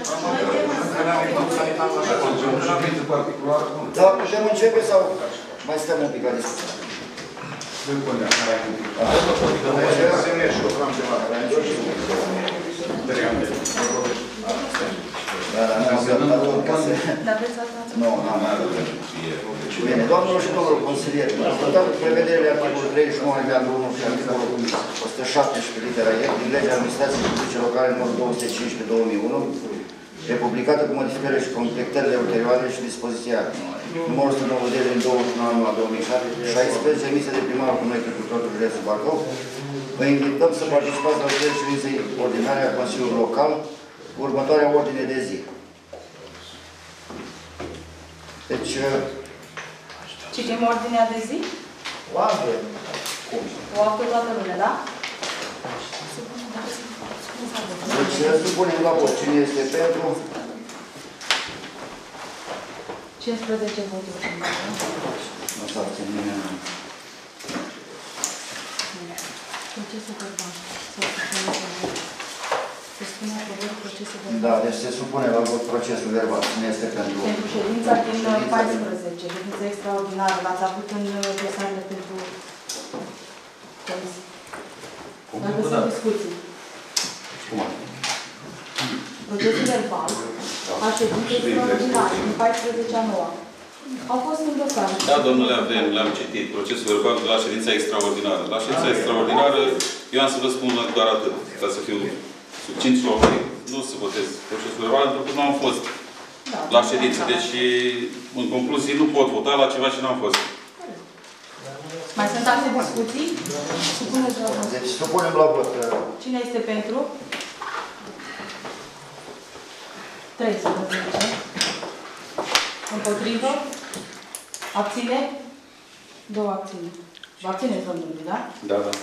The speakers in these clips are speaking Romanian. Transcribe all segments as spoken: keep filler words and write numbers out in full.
Da, putem începe sau mai stăm un pic la discuție? Da, da, nu am dat tot ca să... Nu, nu am dat. Bine, doamnelor și domnilor consilieri, ascultat prevederile articolul treizeci și nouă alineatul unu și articolul o sută șaptesprezece litera E din legea administrației publice locale numărul două sute cincisprezece pe două mii unu, republicată cu modificările și completările ulterioare și dispoziția numărul o sută nouăzeci din douăzeci și nouă anul două mii șaisprezece, emisă de primarul cu noi pentru totul județul Bacău. Vă invităm să participați la lucrările ședinței ordinare a Consiliului Local cu următoarea ordine de zi. Deci... Citim ordinea de zi? O avem. Cum? O află toată lumea, da? Deci, supunem la vot. Cine este pentru? cincisprezece voturi. Nu s-a țin nimeni. Procesul verbal. Se spune aprobării procesul verbal. Da, deci se supune la vot procesul verbal. Cine este pentru? Pentru ședința din paisprezece, ședința extraordinară. L-ați avut în dosarele pentru comisii. Dar găsim discuții. Cum? Procesul verbal a ședinței extraordinare din paisprezece a noua. Au fost în dosare. Da, domnule, avem, le-am citit. Procesul verbal de la ședința extraordinară. La ședința extraordinară, eu am să vă spun doar atât, ca să fiu succint și oferit. Nu să votez procesul verbal, pentru că nu am fost da, la ședință. Deci, în concluzie, nu pot vota la ceva ce nu am fost. Mai sunt alte discuții? Supuneți la vot. Deci, supunem la vot. Cine este pentru? treisprezece. Împotrivă? Abține? Două abține. Vă abțineți, domnule, da? Da, da.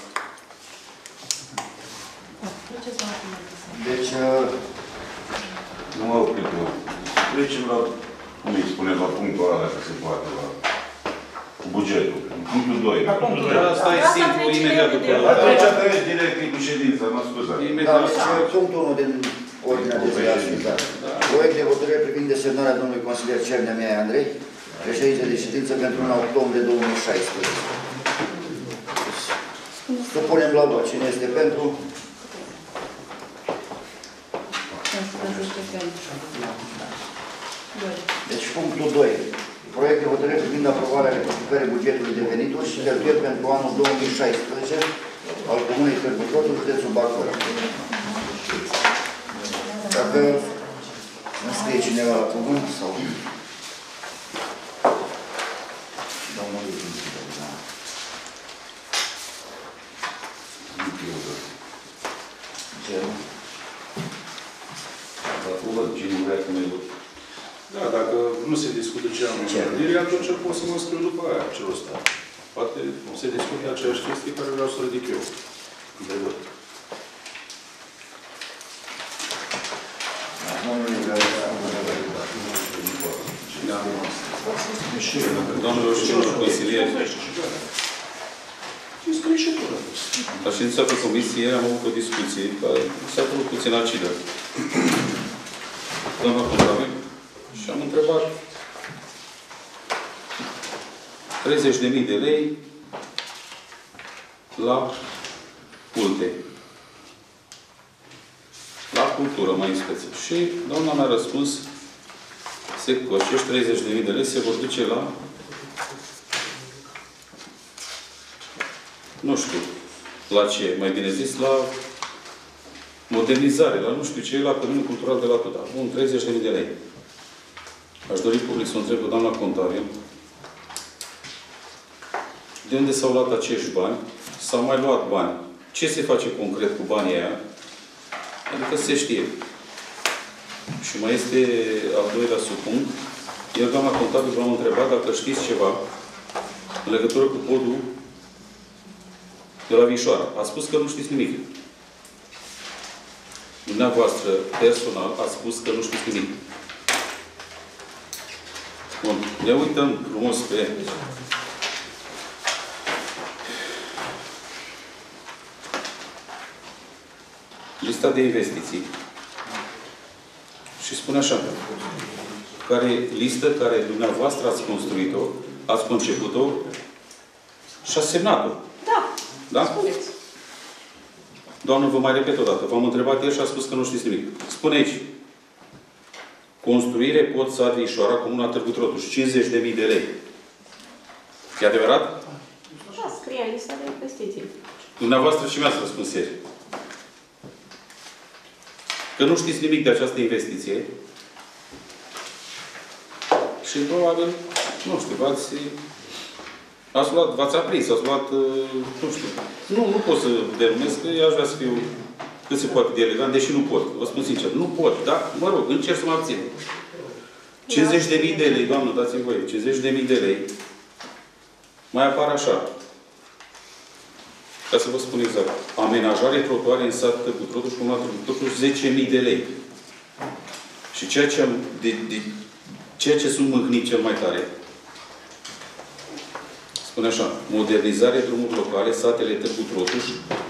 Deci, nu mă oprit eu. Trecem la, cum îi spune, la punctul ăla, dacă se poate, la cu bugetul. Punctul doi. Punctul doi. Asta e simplu, imediat după. Atunci treci direct cu ședința, mă scuzați. da, deci, punctul unu din ordinea de zi ascultat. Proiect de hotărâre privind desemnarea domnului consilier Cernea Mia Andrei, președinte de ședință pentru luna octombrie două mii șaisprezece. Supunem la vot. Cine este pentru? Deci punctul doi. Proiect de hotărâre privind aprobarea rectificării bugetului de venituri și cheltuieli pentru anul două mii șaisprezece al Comunei Târgu Protu, județul Bacău. Dacă nu scrie cineva la cuvânt sau... Domnul Ce? La cuvânt, cine vrea că ne-i Da, dacă nu se discută ce am în vedere, atunci pot să mă scriu după aia, ce rost are. Poate se discută aceeași chestie care vreau să o ridic eu. De văd. Doamnelor și domnilor consilieri, la ședința pe comisie am avut o discuție care s-a făcut puțin acidă. Doamna contabil, și am întrebat treizeci de mii de lei la culte. La cultură, mai în speță. Și doamna mi-a răspuns sec că acești treizeci de mii de lei se vor duce la nu știu la ce, mai bine zis, la modernizare, la nu știu ce, la Căminul Cultural de la Tuda. Bun, treizeci de mii de lei. Aș dori public să o întreb pe doamna contabil de unde s-au luat acești bani, s-au mai luat bani. Ce se face concret cu banii aia? Adică se știe. Și mai este al doilea subpunct. Iar doamna contabil v-am întrebat dacă știți ceva în legătură cu podul de la Vișoara. A spus că nu știți nimic. Dumneavoastră, personal, a spus că nu știți nimic. Bun. Ne uităm frumos pe lista de investiții. Și spune așa, care listă care dumneavoastră ați construit-o, ați conceput-o și ați semnat-o. Da, Da? spuneți. Doamnă, vă mai repet o dată. V-am întrebat ieri și a spus că nu știți nimic. Spune aici. Construire Pod Sat Vișoara, Comuna Târgu Trotuș, cincizeci de mii de lei. E adevărat? Da, scrie în lista de investiții. Dumneavoastră și mi-ați răspuns ieri. Că nu știți nimic de această investiție și probabil, nu știu, v-ați ați luat, v-ați aprins, ați luat, nu știu, nu, nu pot să denumesc, că eu aș vrea să fiu cât se poate de elegant, deși nu pot, vă spun sincer, nu pot, dar, mă rog, încerc să mă abțin. cincizeci de mii de lei, doamnă, dați-mi voie, cincizeci de mii de lei, mai apar așa. Ca să vă spun exact. Amenajare trotuare în sat Târgu Trotuș, Comuna Târgu Trotuș, zece mii de lei. Și ceea ce, am, de, de, ceea ce sunt mâhnit cel mai tare, spune așa, modernizare drumuri locale, satele Târgu Trotuș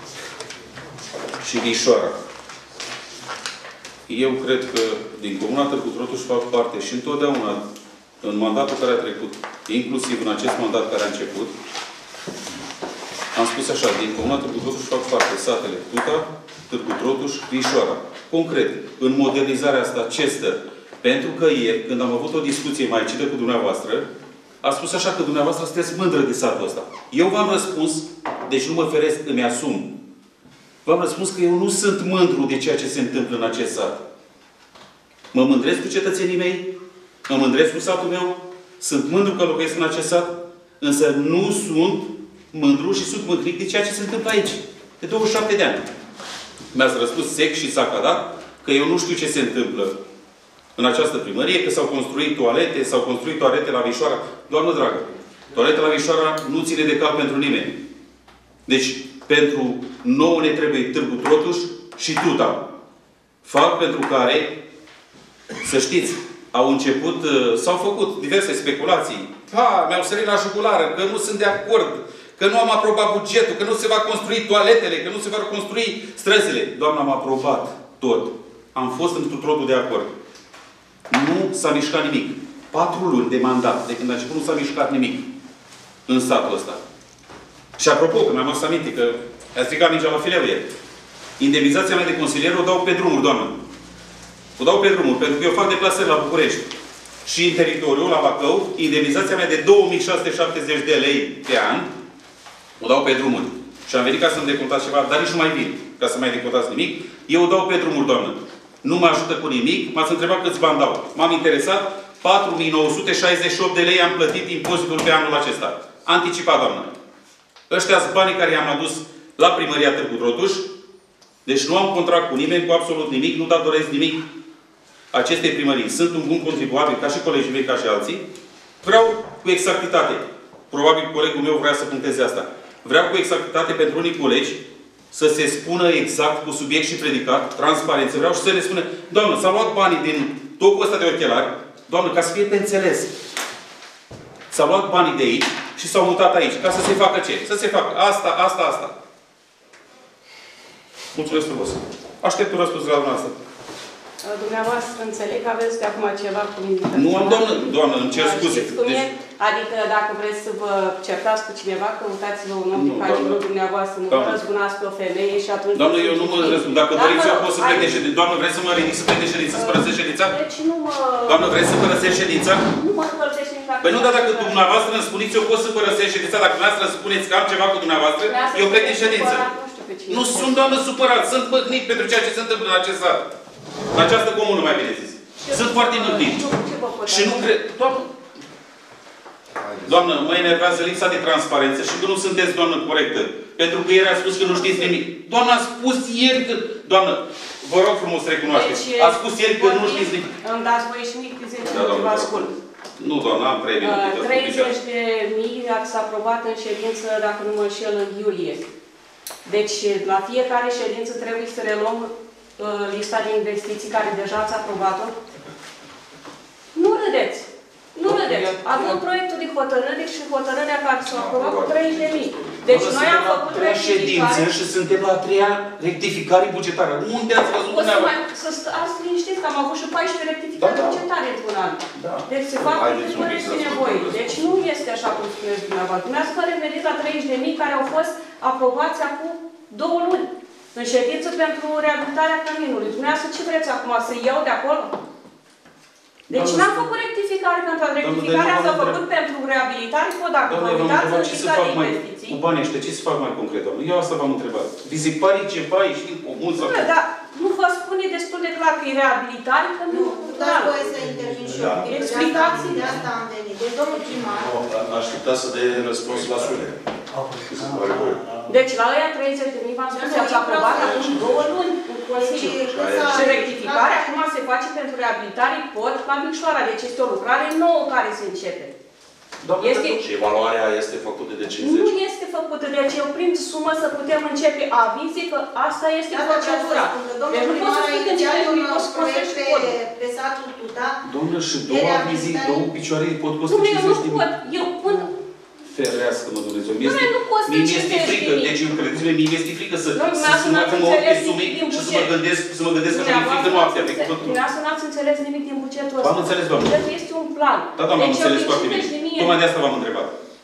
și Vișoara. Eu cred că din Comuna Târgu Trotuș fac parte și întotdeauna, în mandatul care a trecut, inclusiv în acest mandat care a început, am spus așa, din Comuna Târgu Trotuș fac parte satele Tuta, Târgu Trotuș, Vișoara. Concret, în modernizarea asta ce stă? Pentru că ieri, când am avut o discuție mai acidă cu dumneavoastră, a spus așa că dumneavoastră sunteți mândră de satul ăsta. Eu v-am răspuns, deci nu mă feresc, îmi asum. V-am răspuns că eu nu sunt mândru de ceea ce se întâmplă în acest sat. Mă mândresc cu cetățenii mei, mă mândresc cu satul meu, sunt mândru că locuiesc în acest sat, însă nu sunt mândru și sunt mândric de ceea ce se întâmplă aici. De douăzeci și șapte de ani. Mi-ați răspuns sec și sacadat că eu nu știu ce se întâmplă în această primărie, că s-au construit toalete, s-au construit toalete la Vișoara. Doamnă dragă, toalete la Vișoara nu ține de cal pentru nimeni. Deci, pentru nouă ne trebuie Târgu Trotuș și Tuta. Fapt pentru care, să știți, au început, s-au făcut diverse speculații. Ha, mi-au sărit la jugulară, că nu sunt de acord, că nu am aprobat bugetul, că nu se va construi toaletele, că nu se vor construi străzile. Doamna, am aprobat tot. Am fost într totul de acord. Nu s-a mișcat nimic. Patru luni de mandat, de când a început, nu s-a mișcat nimic în satul ăsta. Și apropo, că mi-am adus aminte, că a stricat mingea la fileu ieri. Indemnizația mea de consilier o dau pe drumuri, doamnă. O dau pe drumuri, pentru că eu fac deplasări la București. Și în teritoriul, la Bacău, indemnizația mea de două mii șase sute șaptezeci de lei pe an, o dau pe drumuri. Și am venit ca să-mi decontați ceva, dar nici nu mai vin, ca să mai decontați nimic. Eu o dau pe drumuri, doamnă. Nu mă ajută cu nimic, m-ați întrebat câți bani dau. M-am interesat, patru mii nouă sute șaizeci și opt de lei am plătit impozitul pe anul acesta. Anticipat, doamnă. Ăștia sunt banii care i-am adus la primăria Târgu Trotuș. Deci nu am contract cu nimeni, cu absolut nimic, nu datorez nimic acestei primării. Sunt un bun contribuabil, ca și colegii mei, ca și alții. Vreau cu exactitate. Probabil colegul meu vrea să puncteze asta. Vreau cu exactitate pentru unii colegi să se spună exact, cu subiect și predicat, transparență. Vreau și să le spună, doamnă, s-au luat banii din tocul ăsta de ochelari, doamnă, ca să fie pe înțeles. S-au luat banii de aici și s-au mutat aici. Ca să se facă ce? Să se facă asta, asta, asta. Mulțumesc frumos. Aștept un răspuns la dumneavoastră. Dumneavoastră înțeleg că aveți de acum ceva cu mine. Nu am, doamnă, doamnă, îmi cer scuze. Deci... Adică dacă vreți să vă certați cu cineva, căutați-vă un om din cagiul dumneavoastră, nu vă răzbunați pe o femeie și atunci... Doamnă, eu nu mă răzbun. Dacă doriți, eu pot să plec de ședință. Doamnă, vreți să mă ridic să plec de ședință, să părăsesc ședința? Deci nu mă... Doamnă, vreți să părăsesc ședința? Nu mă părăsești nimic. Păi nu, dar dacă dumneavoastră îmi spuneți, eu pot să părăsesc ședința. Dacă dumneavoastră îmi spuneți că am ceva cu dumneavoastră, eu plec de ședință. Nu sunt, doamnă, supărat. Sunt mâhnit pentru ceea ce se întâmplă în acest sat. În această comună, mai bine zis. Sunt foarte mâhnit. Și nu cred... Doamnă, mă enervează lipsa de transparență și că nu sunteți, doamnă, corectă. Pentru că ieri a spus că nu știți nimic. Doamna a spus ieri că... Doamnă, vă rog frumos să recunoașteți. Deci, a spus ieri că nu știți nimic. Îmi dați voie și mic de zece minute, vă ascult. Nu, doamna, am trei minute. treizeci de mii ați aprobat în ședință, dacă nu mă înșel, în iulie. Deci, la fiecare ședință trebuie să reluăm lista de investiții care deja ați aprobat-o. Nu râdeți. Nu vedeți, avem proiectul de hotărâre și hotărârea care s-a aprobat cu treizeci de mii. Deci noi am făcut ședință și suntem la a treia rectificare bugetară. Unde ați văzut o să mai, să stați liniștiți că am avut și paisprezece rectificări Da, da. bugetare într-un an. Da. Deci se fac Haideți un fără pic să și nevoie. Deci nu este așa cum spuneți dumneavoastră. Dumneavoastră reveniți la treizeci de mii care au fost aprobați acum două luni. În ședință pentru reabilitarea căminului. Dumneavoastră ce vreți acum? Să iau de acolo? Deci n-am făcut rectificare pentru a rectificarea s-a făcut pentru reabilitare, pot dacă vă Doamne, uitați în ce să lista fac de mai investiții. cu banii ăștia, ce să fac mai concret, doamne? Eu asta v-am întrebat. Vi se pare ceva ieșit comun sau... Nu, dar nu vă spune destul de clar că e reabilitare, că nu... Nu, dați voie să intervin și eu. Explicați. De asta am venit. Deci, domnul primar, Aș putea să dea răspuns la sune. Deci la ăia treizeci de mii v-am spus, ați aprobat acum două luni în Consiliu. Și rectificarea acum se face pentru reabilitare pot la Micșoara. Deci este o lucrare nouă care se începe. Este... Și evaluarea este făcută de Nu cincizeci? este făcută, deci eu prin sumă să putem începe avizi că asta este iată procedura. domnul Deci nu pot primar să a spun că inițiat cinci mii un pot să proiect construiești pe, podul. pe satul Tuta. Doamnă, și două avizi, două picioare pot costa Dom'le, eu nu cincizeci de pot. mii. Eu pun... Ferească-mă, Dumnezeu. Mi Dom'le, nu costă mi este cincizeci de frică, mii. deci eu credeți-mă, mi este frică să Dom'le, să să mă n-ați pun ochi pe înțeles sume nimic din și să mă buget. gândesc, să mă gândesc că mi-e frică noaptea de cuvântul. Dumneavoastră n-ați înțeles nimic din bugetul ăsta. V-am înțeles, doamnă. Bugetul este un plan. Da, doamnă, am Deci eu înțeles din foarte bine. cincizeci de mii Tocmai de asta v-am întrebat.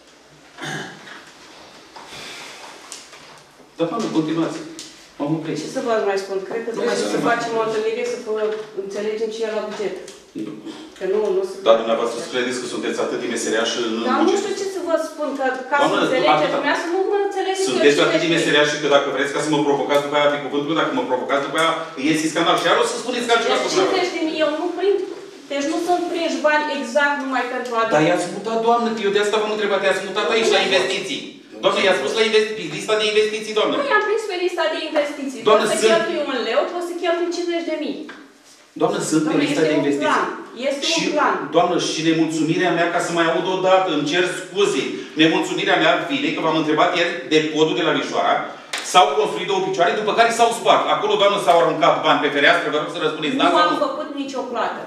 Da, doamnă, continuați. M-am oprit. Ce să vă mai spun? Cred că trebuie să facem o întâlnire să vă înțelegem ce e la buget. Că nu, nu se... Da, dumneavoastră să credeți că sunteți atât de meseriași în Dar nu buget. știu ce să vă spun, că ca să Doamnă, înțelegeți, atâta- dumneavoastră nu mă înțelegeți eu Sunteți cine atât de știe. meseriași că dacă vreți ca să mă provocați după aia pe cuvântul, dacă mă provocați după aia, iese scandal. Și iar o să spuneți că altceva Deci cu dumneavoastră. cincizeci de mii, eu nu prind, deci nu sunt prinși bani exact numai pentru a... Dar i-ați mutat, doamnă, că eu de asta v-am întrebat, i-ați mutat aici la investiții. Doamne, i-ați spus la investi- lista de investiții, doamnă. Nu i-am prins pe lista de investiții. Doamnă, Poți să sunt- cheltui un leu, poți să cheltui cincizeci de mii. Doamnă, sunt pe Doamne, lista este de un investiții. plan. Este Și, un plan. doamnă, și nemulțumirea mea, ca să mai aud o dată, îmi cer scuze, nemulțumirea mea vine că v-am întrebat ieri de podul de la Vișoara, s-au construit două picioare, după care s-au spart. Acolo, doamnă, s-au aruncat bani pe fereastră, vă rog să răspundeți, da Nu sau am nu? făcut nicio plată.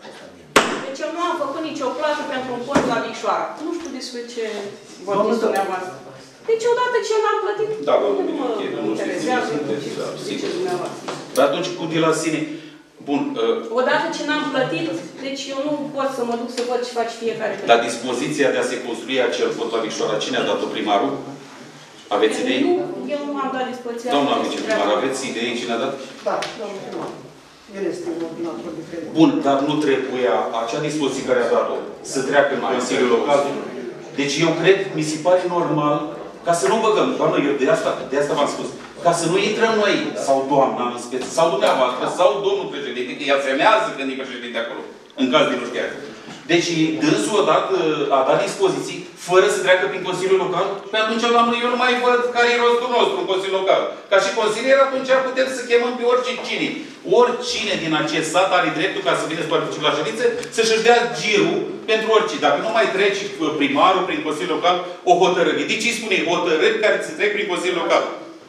Deci eu nu am făcut nicio plată pentru un pod la Vicșoara. Nu știu despre ce vorbiți dumneavoastră. Deci odată ce n-am plătit, Da, doamnă, nu mă ok, nu știu interesează ce ce ziceți, da, ziceți sigur. dumneavoastră. Dar atunci cu de la sine. Bun, uh, Odată ce n-am plătit, deci eu nu pot să mă duc să văd ce face fiecare. la dispoziția de a se construi acel pod la Vișoara, cine a dat-o primarul? Aveți idei? Nu, eu nu am dat dispoziția. Doamna viceprimar, aveți idei cine a dat? Da, domnul primar. El este ordinator de credit. Bun, dar nu trebuia acea dispoziție care a dat-o să treacă în Consiliul Local. Deci eu cred, mi se pare normal, ca să nu băgăm, doamnă, eu de asta, de asta v-am spus, ca să nu intrăm noi, sau doamna în speță, sau dumneavoastră, sau domnul președinte, că ea semează când e președinte acolo, în caz de nu știu. Deci dânsul a dat, a dat dispoziții fără să treacă prin Consiliul Local. Păi atunci, doamnă, eu nu mai văd care e rostul nostru în Consiliul Local. Ca și consilier, atunci putem să chemăm pe oricine. Oricine din acest sat are dreptul ca să vină să participe la ședințe, să-și dea girul pentru oricine. Dacă nu mai treci primarul prin Consiliul Local o hotărâre. De ce îi spune hotărâri care se trec prin Consiliul Local?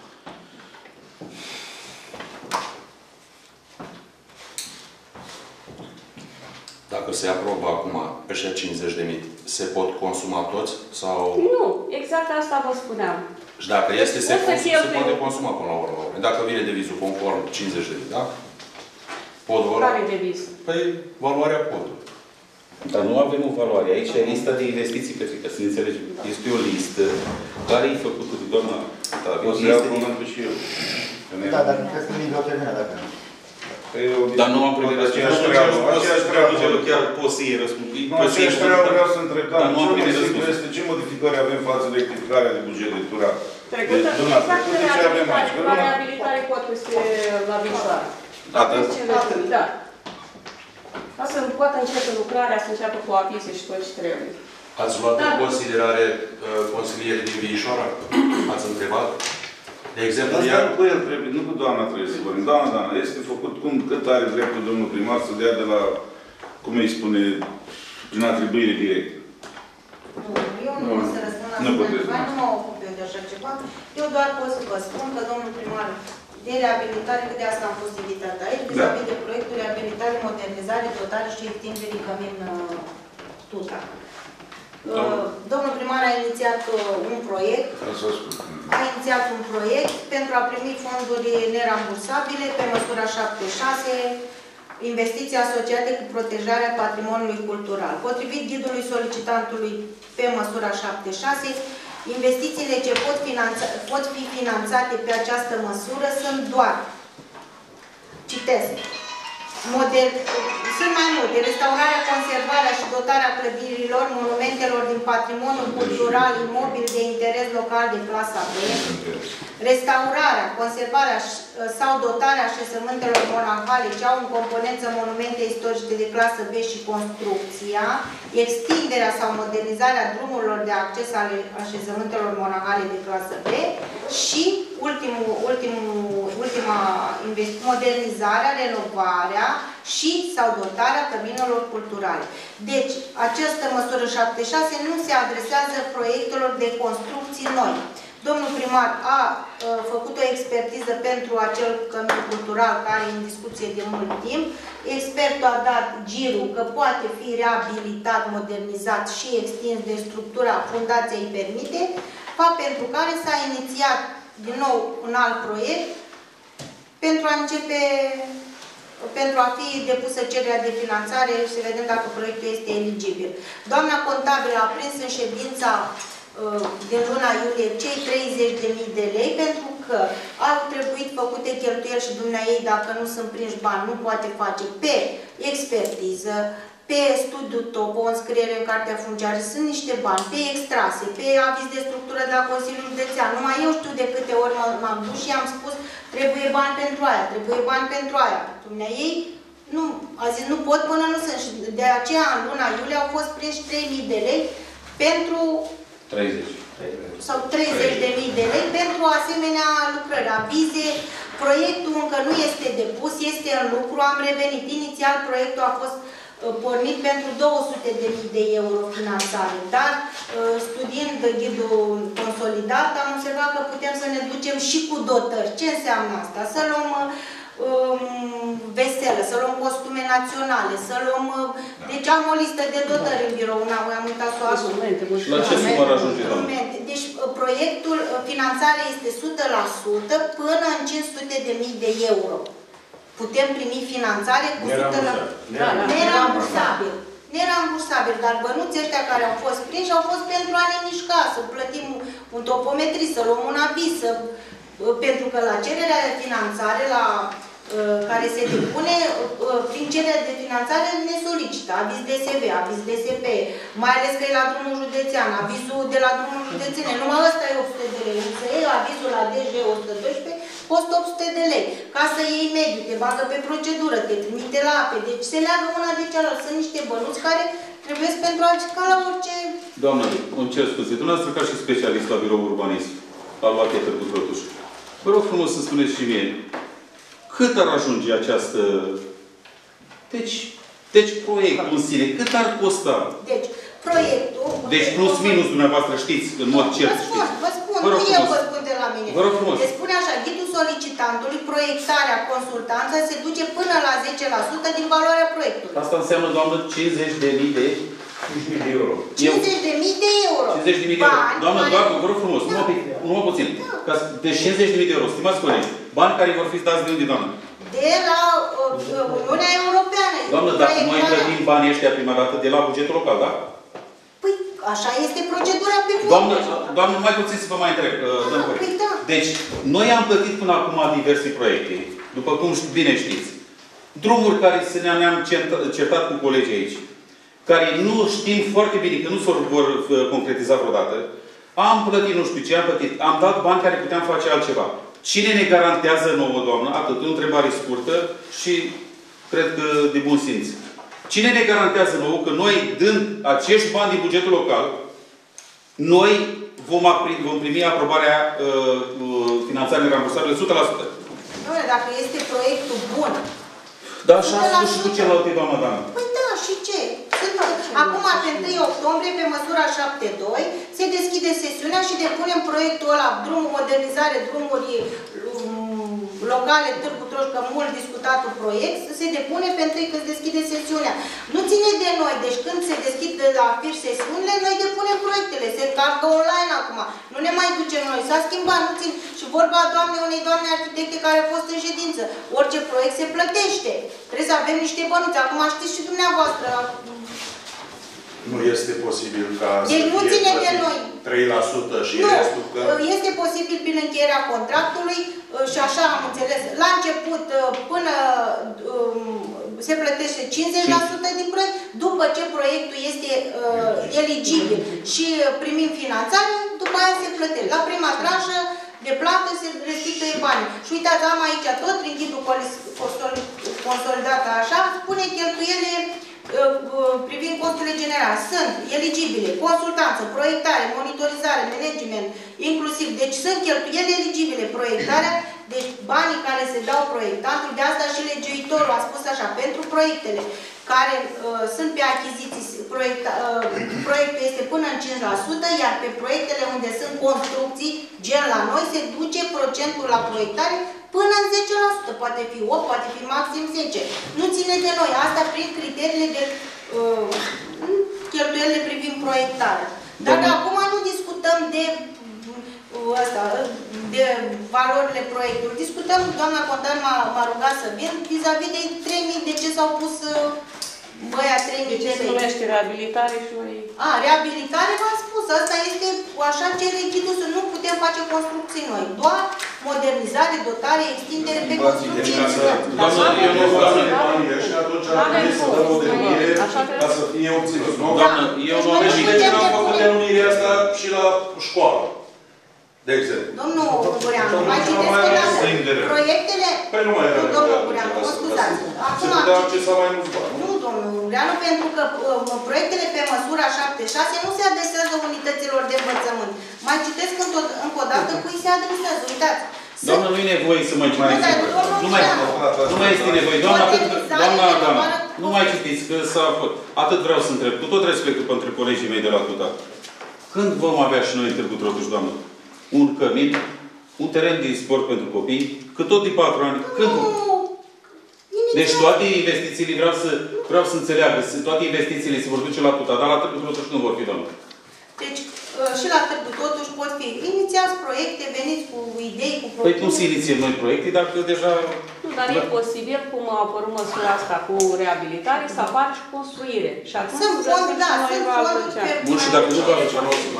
Dacă se aprobă acum ăștia cincizeci de mii, se pot consuma toți? Sau... Nu, exact asta vă spuneam. Și dacă este, se, Poți să consum, se cheltui- poate consuma până la urmă. Dacă vine devizul conform cincizeci de mii, da? Podul ăla? Care deviz? Păi, valoarea podului. Dar nu avem o valoare. Aici e lista de investiții, Petrica, să ne înțelegem. Este o listă care e făcută de doamna Tavi. O să iau cuvântul și eu. Da, dar cred că mi-e o terminat dacă nu. Dar nu am primit Aceeași răspuns. treabă, aceeași treabă. Chiar poți să iei răspuns. Nu, aceeași treabă vreau să întreb, Dar dar nu am cel mai primit simplu răspuns. este ce modificări avem față de rectificarea de buget de tura. Trecută, Deci, luna exact trecută ce avem aici? Că la luna- reabilitare pot peste la Vicșoara. Atât? Da. Ca să poată începe lucrarea, să înceapă cu avize și tot ce trebuie. Ați luat Da. în considerare uh, consilierii din Viișoara? Ați întrebat? De exemplu, Asta ea... nu cu el trebuie, nu cu doamna trebuie să vorbim. Doamna, doamna, este făcut cum, cât are dreptul domnul primar să dea de la, cum îi spune, prin atribuire directă. Eu nu pot să răspund la Nu asta, puteți, nu nu. mă ocup eu de așa ceva. Eu doar pot să vă spun că domnul primar de reabilitare, că de asta am fost invitat aici, vis-a-vis de proiectul reabilitare, modernizare, dotare și extinderii cămin uh, Tuta. Domnul primar a inițiat un proiect, a inițiat un proiect pentru a primi fonduri nerambursabile pe măsura șaptezeci și șase, investiții asociate cu protejarea patrimoniului cultural. Potrivit ghidului solicitantului pe măsura șaptezeci și șase, investițiile ce pot, finanța, pot fi finanțate pe această măsură sunt doar, citesc, model, sunt mai multe, restaurarea, conservarea și dotarea clădirilor, monumentelor din patrimoniul cultural imobil de interes local de clasa B, restaurarea, conservarea sau dotarea așezământelor monahale ce au în componență monumente istorice de clasă B și construcția, extinderea sau modernizarea drumurilor de acces ale așezământelor monahale de clasă B și ultimul, ultimul, ultima modernizarea, renovarea și sau dotarea căminelor culturale. Deci, această măsură șaptezeci și șase nu se adresează proiectelor de construcții noi. Domnul primar a uh, făcut o expertiză pentru acel cămin cultural care e în discuție de mult timp. Expertul a dat girul că poate fi reabilitat, modernizat și extins de structura fundației îi permite, fapt pentru care s-a inițiat din nou un alt proiect pentru a începe, pentru a fi depusă cererea de finanțare și să vedem dacă proiectul este eligibil. Doamna contabilă a prins în ședința din luna iulie cei treizeci de mii de lei pentru că au trebuit făcute cheltuieli și dumneaei, dacă nu sunt prinși bani, nu poate face pe expertiză, pe studiu topo, o înscriere în cartea funciară, sunt niște bani, pe extrase, pe aviz de structură de la Consiliul Județean. Numai eu știu de câte ori m-am dus și am spus trebuie bani pentru aia, trebuie bani pentru aia. Dumneaei nu, a zis nu pot până nu sunt. Și de aceea în luna iulie au fost prinși trei mii de lei pentru treizeci. Sau treizeci de mii de lei pentru asemenea lucrări, avize. Proiectul încă nu este depus, este în lucru, am revenit. Inițial proiectul a fost pornit pentru două sute de mii de euro finanțare, dar studiind ghidul consolidat am observat că putem să ne ducem și cu dotări. Ce înseamnă asta? Să luăm um, veselă, să luăm costume naționale, să luăm... Deci am o listă de dotări în birou, am uitat să o aduc. La ce sumă ajunge, doamne? Deci proiectul, finanțarea este o sută la sută până în cinci sute de mii de euro. Putem primi finanțare cu o sută la sută. Nerambursabil. Nerambursabil, dar bănuții ăștia care au fost prinși au fost pentru a ne mișca, să plătim un topometrist, să luăm un aviz, să, pentru că la cererea de finanțare, la care se depune, prin cererea de finanțare ne solicită aviz D S V, aviz D S P, mai ales că e la drumul județean, avizul de la drumul județene, numai ăsta e opt sute de lei, să iei avizul la D J o sută doisprezece, costă opt sute de lei. Ca să iei mediu, te bagă pe procedură, te trimite la ape, deci se leagă una de cealaltă. Sunt niște bănuți care trebuie pentru a ca la orice... Doamnă, îmi cer scuze, dumneavoastră ca și specialist la birou urbanism, al Vachetă cu Trătuș, vă rog frumos să spuneți și mie, cât ar ajunge această... Deci, deci proiectul în sine, cât ar costa? Deci, proiectul... Deci plus minus dumneavoastră știți, în mod cert știți. Vă spun, vă spun, nu eu vă spun de la mine. Vă rog frumos. Se spune așa, ghidul solicitantului, proiectarea, consultanță, se duce până la zece la sută din valoarea proiectului. Asta înseamnă, doamnă, cincizeci de mii de euro. cincizeci de mii de euro. cincizeci de mii de euro. Doamnă, doamnă, vă rog frumos, nu mă puțin. Deci cincizeci de mii de euro, stimați colegi, bani care vor fi dați de unde, doamnă? De la Uniunea Europeană. Doamnă, dar noi plătim banii ăștia prima dată de la bugetul local, da? Păi, așa este procedura pe fond. Doamnă, doamnă, mai puțin să vă mai întreb. Ah, păi da. Deci, noi am plătit până acum diverse proiecte, după cum bine știți. Drumuri care ne-am certat cu colegii aici, care nu știm foarte bine, că nu se vor concretiza vreodată. Am plătit nu știu ce, am plătit. Am dat bani care puteam face altceva. Cine ne garantează nouă, doamnă? Atât, o întrebare scurtă și cred că de bun simț. Cine ne garantează nouă că noi, dând acești bani din bugetul local, noi vom, vom primi aprobarea uh, finanțării rambursabilă o sută la sută? Doamne, dacă este proiectul bun... Da, așa a spus și cu celelalte, doamna Dana. Păi da, și ce? Sunt, acum, pe întâi octombrie, pe măsura șapte doi, se deschide sesiunea și depunem proiectul ăla, drumul, modernizare, drumuri um, locale, Târgu Troșcă, mult discutatul proiect, se depune pe întâi când se deschide sesiunea. Nu ține de noi noi. Deci când se deschid la fir sesiunile, noi depunem proiectele. Se încarcă online acum. Nu ne mai ducem noi. S-a schimbat, nu țin. Și vorba doamnei, unei doamne arhitecte care a fost în ședință. Orice proiect se plătește. Trebuie să avem niște bănuți. Acum știți și dumneavoastră. Nu este posibil ca deci să nu fie ține de noi. trei la sută și nu, restul că... este posibil prin încheierea contractului și așa am înțeles. La început, până se plătește cincizeci la sută din proiect, după ce proiectul este uh, eligibil și primim finanțare, după aia se plătește. La prima tranșă de plată se restituie bani. Și uitați, am aici tot, prin ghidul consolidat așa, spune cheltuiele privind costurile generale. Sunt eligibile, consultanță, proiectare, monitorizare, management, inclusiv. Deci sunt cheltuieli eligibile, proiectarea, deci banii care se dau proiectantului, de asta și legiuitorul a spus așa, pentru proiectele care uh, sunt pe achiziții, proiect, uh, proiectul este până în cinci la sută, iar pe proiectele unde sunt construcții, gen la noi, se duce procentul la proiectare până în zece la sută, poate fi opt, poate fi maxim zece. Nu ține de noi, asta prin criteriile de uh, cheltuielile privind proiectarea. Dar de acum nu discutăm de uh, asta, de valorile proiectului. Discutăm, doamna Contar m-a rugat să vin, vis-a-vis de trei mii de ce s-au pus uh, băia trei mii de lei. Se numește reabilitare și noi... A, reabilitare v-am spus, asta este așa cere ghidul, să nu putem face construcții noi. Doar modernizare, dotare, extindere pe construcții. Doamna, eu nu vreau să banii și atunci ar trebui să dăm o denumire ca să fie obținut, nu? Doamnă, eu nu am nimic. Deci nu am făcut denumirea asta și la școală, de exemplu. Domnul Bureanu, mai citesc o dată. Proiectele... Păi nu mai era. Domnul Bureanu, mă scuzați. Se putea accesa mai mulți bani. Nu, domnul Bureanu, pentru că proiectele pe măsura șapte șase nu se adresează unităților de învățământ. Mai citesc încă o dată cui se adresează. Uitați. Doamnă, nu e nevoie să mai citiți. Nu mai, nu mai este nevoie. Doamna, doamna, doamna, nu mai citiți, că s-a fost. Atât vreau să întreb, cu tot respectul pentru colegii mei de la Tuta. Când vom avea și noi în Târgu Trotuș, doamnă? Un cămin, un teren de sport pentru copii, că tot de patru ani. Când vom? Deci toate investițiile, vreau să, vreau să înțeleagă, toate investițiile se vor duce la Tuta, dar la Târgu Trotuș când vor fi, doamnă? Deci, și la Târgu totuși pot fi inițiați proiecte, veniți cu idei, cu propuneri. Păi cum să inițiem noi proiecte, dacă deja... Nu, dar e posibil, cum a apărut măsura asta cu reabilitare, să apară și construire. Și atunci sunt fonduri, da, sunt fonduri pe... Bun, și dacă nu va fi...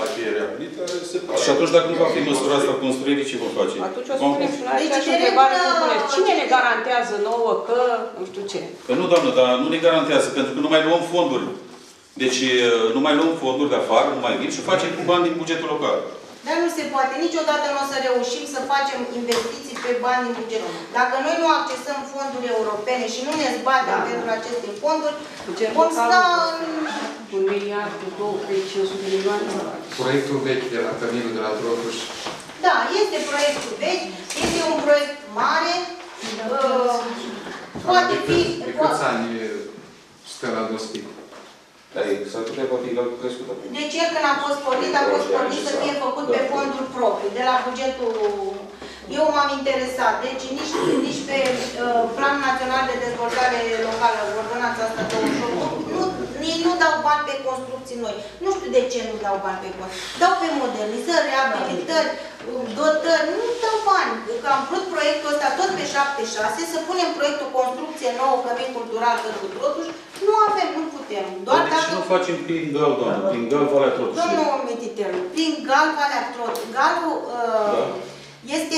Și atunci dacă nu va fi măsura asta construire, ce vom face? Atunci o spunem și noi aceeași întrebare cum puneți. Cine ne garantează nouă că, nu știu ce? Că nu, doamnă, dar nu ne garantează, pentru că nu mai luăm fonduri. Deci nu mai luăm fonduri de afară, nu mai vin și facem cu bani din bugetul local. Dar nu se poate. Niciodată nu o să reușim să facem investiții pe bani din buget. Dacă noi nu accesăm fonduri europene și nu ne zbatem da. pentru aceste fonduri, buget vom sta în... un miliard, două, trei, cinci sute de milioane. Proiectul vechi de la Căminul de la Trotuș. Da, este proiectul vechi, este un proiect mare, uh, poate fi... De câți ani stă la dospit? Dar s-ar putea poate crescut acum. Deci el când a fost pornit, a fost pornit să fie făcut pe fonduri proprii, de la bugetul... Eu m-am interesat, deci nici, nici pe uh, Planul Național de Dezvoltare Locală, ordonanța asta douăzeci și opt, nu, ei nu dau bani pe construcții noi. Nu știu de ce nu dau bani pe construcții. Dau pe modernizări, reabilitări, dotări, nu dau bani. Că am vrut proiectul ăsta tot pe șapte șase, să punem proiectul construcție nouă, cămin cultural, Târgu Trotuș, nu avem, nu putem. Doar de dacă... ce nu facem prin Gal, doamnă? Prin Gal, Valea Trotuș? Domnul Mititelu, prin Gal, Valea Trotuș. Galul uh, da. este,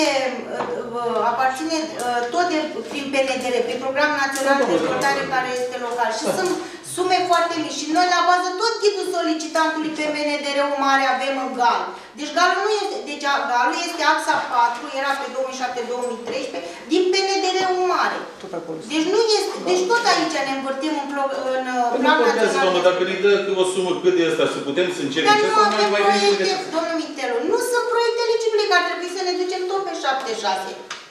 uh, aparține uh, tot de, prin P N D R, prin Programul Național de Dezvoltare care este local. Și sunt sume foarte mici. Și noi la bază tot ghidul solicitantului pe P N D R-ul mare avem în Gal. Deci Galul nu este, deci Galul este axa patru, era pe două mii șapte două mii treisprezece, din P N D R-ul mare. Deci nu este, deci tot aici ne învârtim în, în Planul Național. Doamne, dacă ne dă o sumă cât de asta, să putem să încercem dar ce nu avem mai proiecte, domnul Mitelu, nu sunt proiecte eligibile, că ar trebui să ne ducem tot pe șapte șase.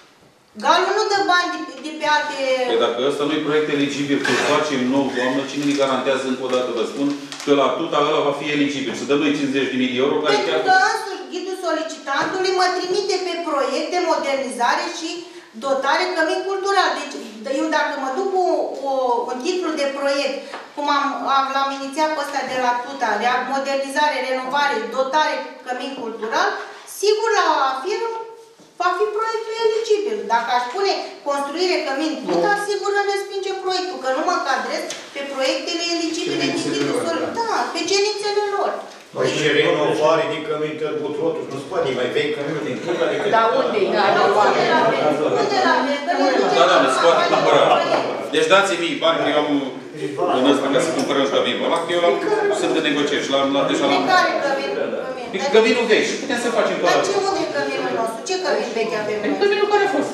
Galul nu dă bani de, de pe alte... Păi dacă ăsta nu e proiect eligibil, când facem nou, doamnă, cine ne garantează încă o dată, vă spun, că la tuta ăla va fi eligibil. Să dăm noi cincizeci de mii de euro, care pentru chiar... că însuși ghidul solicitantului mă trimite pe proiect de modernizare și dotare cămin cultural. Deci eu dacă mă duc cu o, un titlu de proiect cum am, am, l-am inițiat pe ăsta de la Tuta, de modernizare, renovare, dotare, cămin cultural, sigur la firmă va fi proiectul eligibil. Dacă aș pune construire cămin Tuta, sigur îmi respinge proiectul, că nu mă încadrez pe proiectele eligibile din titlul sol. Da, pe cerințele lor. Mai și renovare din cămin Târgu Trotuș, nu spune mai vechi căminul din Tuta decât... Da, unde e? Unde la Da, da, se poate cumpăra. Deci dați-mi bani, că eu am în ăsta ca să cumpărăm căminul ăla, că eu l-am, sunt de negocieri și l-am deja la... Care cămin? Căminul vechi și putem să facem Dar ce unde e căminul nostru? Ce cămin vechi avem noi? Căminul care a fost.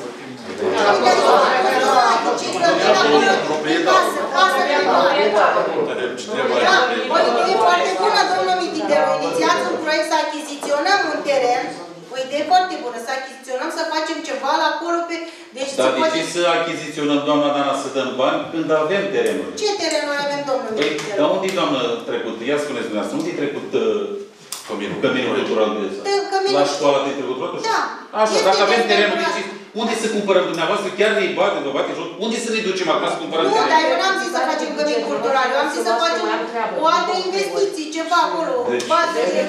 Ce cămin acolo? Casă, casă de mare. Da, o idee foarte bună, domnul Mititelu. Inițiați un proiect să achiziționăm un teren. O idee foarte bună, să achiziționăm, să facem ceva la acolo pe... Deci Dar de ce să achiziționăm, doamna Dana, să dăm bani când avem terenuri? Ce terenuri avem, domnul Mititelu? Dar unde-i, doamnă, trecut? Ia spuneți dumneavoastră, unde-i trecut căminul cultural de ăsta? La școala de Târgu Trotuș? Da. Așa, dacă avem terenul, unde să cumpărăm dumneavoastră? Chiar ne-i bate, vă bate joc? Unde să ne ducem acum să cumpărăm terenul? Nu, dar eu n-am zis să facem cămin cultural, eu am zis să facem o altă investiție, ceva acolo, bază de...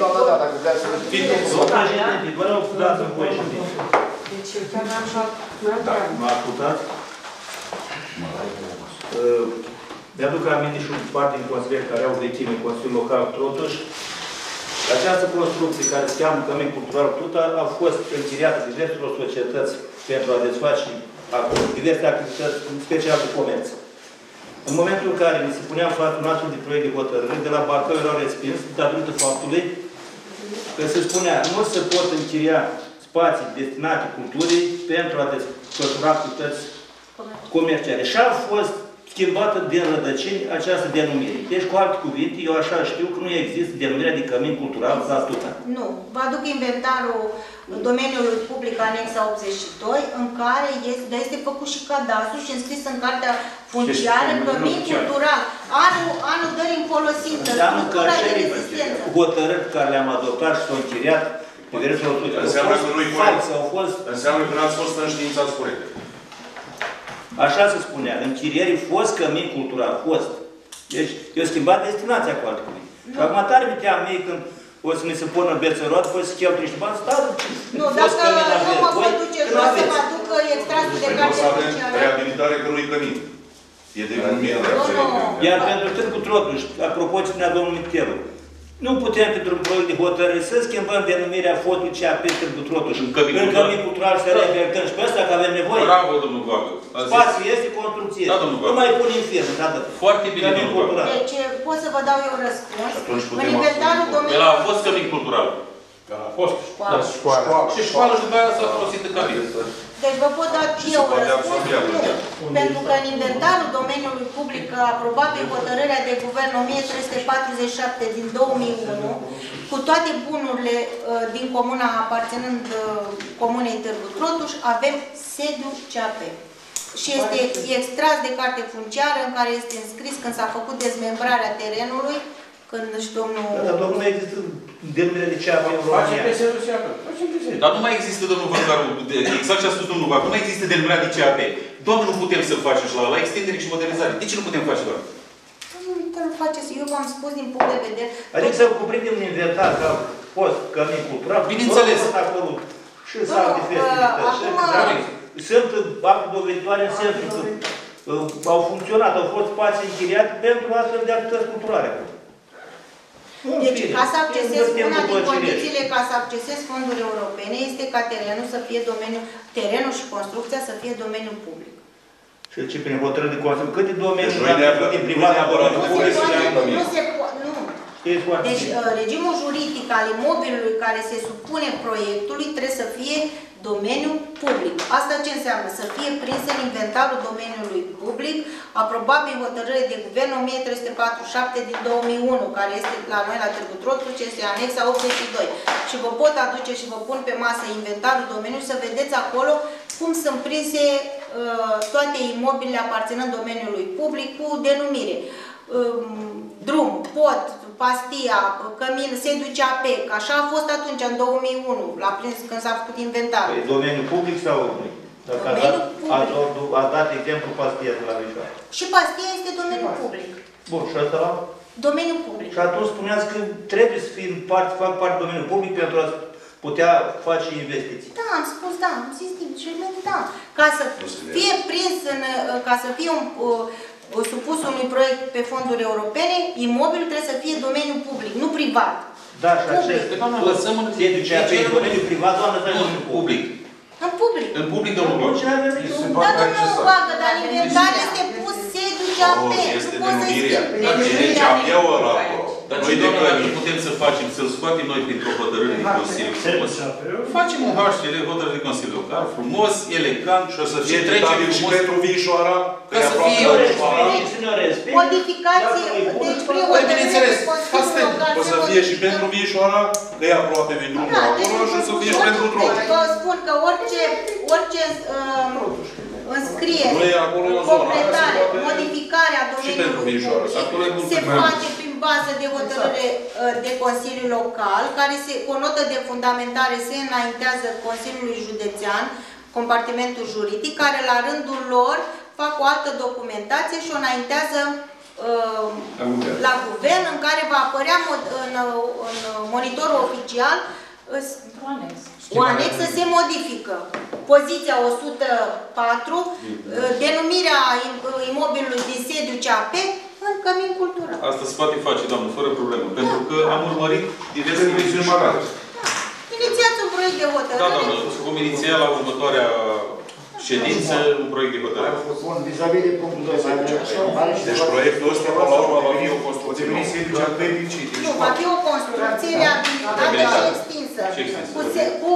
Vă rog, dați-mi voie și mine. Deci eu chiar n-am așa... M-a ascultat? Mi-aduc aminte și un part din consilieri care au vechime, Consiliul Local Trotuș. Această construcție, care se cheamă Cămin Cultural Tuta, a fost închiriată diverselor societăți pentru a desface diverse activități, în special de comerț. În momentul în care mi se punea în față un astfel de proiect de hotărâre, de la Bacău erau respins, datorită faptului că se spunea nu se pot închiria spații destinate culturii pentru a desfășura activități comerciale. Și a fost schimbată din rădăcini această denumire. Deci, cu alte cuvinte, eu așa știu că nu există denumirea de cămin cultural la Tuta. Nu. Vă aduc inventarul domeniului public anexa optzeci și doi, în care este, este făcut și cadastru și înscris în cartea funciară cămin cultural. Anul, anul dării în folosință, structura de rezistență. Hotărâri care le-am adoptat și s-au închiriat pe diverselor societăți. Înseamnă că nu-i corect. Înseamnă că n-ați fost înștiințați corect. Așa se spunea, închirierii fost cămin cultural, fost. Deci, eu schimbat destinația cu alte cuvinte. Și acum tare mi team mie când o să mi se pună beță roată, păi să cheltuie niște bani, stați, nu, dacă nu mă pot duce, nu o să mă aduc extrasul de carte funciară. Reabilitare că nu-i cămin. E de denumire. Iar pentru Târgu Trotuș, apropo ce spunea domnul Mititelu, nu putem pentru un proiect de hotărâre să schimbăm denumirea fotului C A P Târgu Trotuș în cămin cultural și să reabilităm și pe ăsta că avem nevoie. Bravo, domnul Vagă. Spațiu este, construcție. Da, domnul Vagă. Nu mai punem firmă, da, foarte bine, domnul Vagă. Deci, pot să vă dau eu răspuns. În inventarul domeniului... El a fost cămin cultural. A fost școală. Și școală și după aia s-a folosit în cămin. Deci vă pot da eu răspuns? Nu. Pentru că în inventarul domeniului public aprobat pe hotărârea de guvern o mie trei sute patruzeci și șapte din două mii unu, cu toate bunurile din comuna aparținând comunei Târgu Trotuș, avem sediul C A P. Și este extras de carte funciară în care este înscris când s-a făcut dezmembrarea terenului, când și domnul... Da, dar domnul, nu există denumirea de C A P în România. Dar nu mai există, domnul Vângaru, exact ce a spus domnul Vângaru, nu mai există denumirea de C A P. Doamne, nu putem să facem și la, la extindere și modernizare. De ce nu putem face, doamne? Nu faceți, eu v-am spus din punct de vedere... Adică să cuprindem un inventar ca post, cămin cultural, bineînțeles. Acolo și sal de festivități. Sunt acte doveditoare în sensul că au funcționat, au fost spații închiriate pentru astfel de activități culturale. Deci, ca să accesez, una din condițiile ca să accesez fonduri europene este ca terenul să fie domeniul, terenul și construcția să fie domeniul public. Și ce prin hotărâri de construcție? Câte domenii din privat neapărat? Nu se poate, nu. Deci, regimul juridic al imobilului care se supune proiectului trebuie să fie domeniul public. Asta ce înseamnă? Să fie prins în inventarul domeniului public, aprobat prin hotărâre de guvern o mie trei sute patruzeci și șapte din două mii unu, care este la noi la Târgu Trotuș, este anexa optzeci și doi. Și vă pot aduce și vă pun pe masă inventarul domeniului să vedeți acolo cum sunt prinse uh, toate imobilele aparținând domeniului public cu denumire. Um, drum, pod, pastia, cămin, sediu C A P, că așa a fost atunci, în două mii unu, la prins când s-a făcut inventarul. Păi, domeniul public sau public? Dacă a dat, a, a dat exemplu pastia de la Mișoară. Și pastia este domeniul public. Bun, și ăsta la? Domeniul public. Și atunci spuneați că trebuie să fie parte, fac parte domeniul public pentru a putea face investiții. Da, am spus da, am zis și da. Ca să fie prins, în, ca să fie un, uh, supus unui proiect pe fonduri europene, imobilul trebuie să fie domeniul public, nu privat. Da, și acest sediu ce a pe domeniul privat, doamnă, să domeniul public. În public. În public, domnul Bloc. Da, domnul Bagă, dar în inventar este pus sediu G A P. Este denumirea. Deci G A P-ul ăla acolo. Dar noi de care putem să facem, să-l scoatem noi printr-o hotărâre de Consiliu frumos. Facem un H C L, hotărâre de Consiliu Local, frumos, elegant și o să fie trece și pentru Vișoara, ca să fie modificații, deci prin hotărâre de Consiliu Local. O să fie și pentru Vișoara, că e aproape de drumul acolo și o să fie și pentru Trotuș. Vă spun că orice, orice înscriere, completare, modificarea domeniului public se face prin bază de hotărâre de Consiliu Local, care se, cu o notă de fundamentare se înaintează Consiliului Județean, compartimentul juridic, care la rândul lor fac o altă documentație și o înaintează uh, la guvern, în care va apărea mod, în, în monitorul oficial o anexă se modifică. Poziția o sută patru, denumirea imobilului din sediu C A P în Cămin Cultural. Asta se poate face, doamnă, fără problemă. Pentru că am urmărit diverse viziuni marate. Inițiați un proiect de hotărâre. Da, doamnă, vom iniția la următoarea ședință un proiect de hotărâre. Bun, vis-a-vis de punctul doi, mai avem. Deci proiectul ăsta, până la urmă, va fi o construcție. Nu, va fi o construcție reabilitată și extinsă. Cu...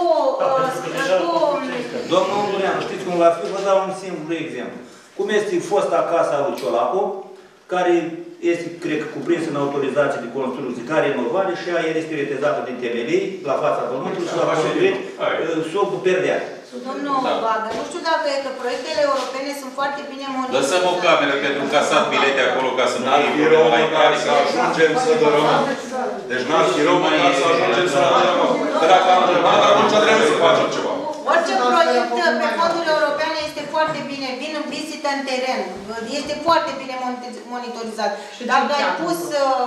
Domnul Ungureanu, știți cum va fi? Vă dau un simplu exemplu. Cum este fosta casa lui Ciolacu, care este, cred că, cuprinsă în autorizație de construcție, care renovare și ea este retezată din temelii, la fața pământului și la construit sub perdea. Domnul Bagă, nu știu dacă e că proiectele europene sunt foarte bine monitorizate. Lăsăm o cameră pentru casat bilete acolo ca să nu fie problema la intrare. Să ajungem să dărăm. Deci n-ar fi rău măcar să ajungem să dărăm. Că dacă am dărmat, atunci trebuie să facem ceva. Orice proiect pe fonduri europene este foarte bine, vin în vizită în teren, este foarte bine monitorizat. Dacă ai pus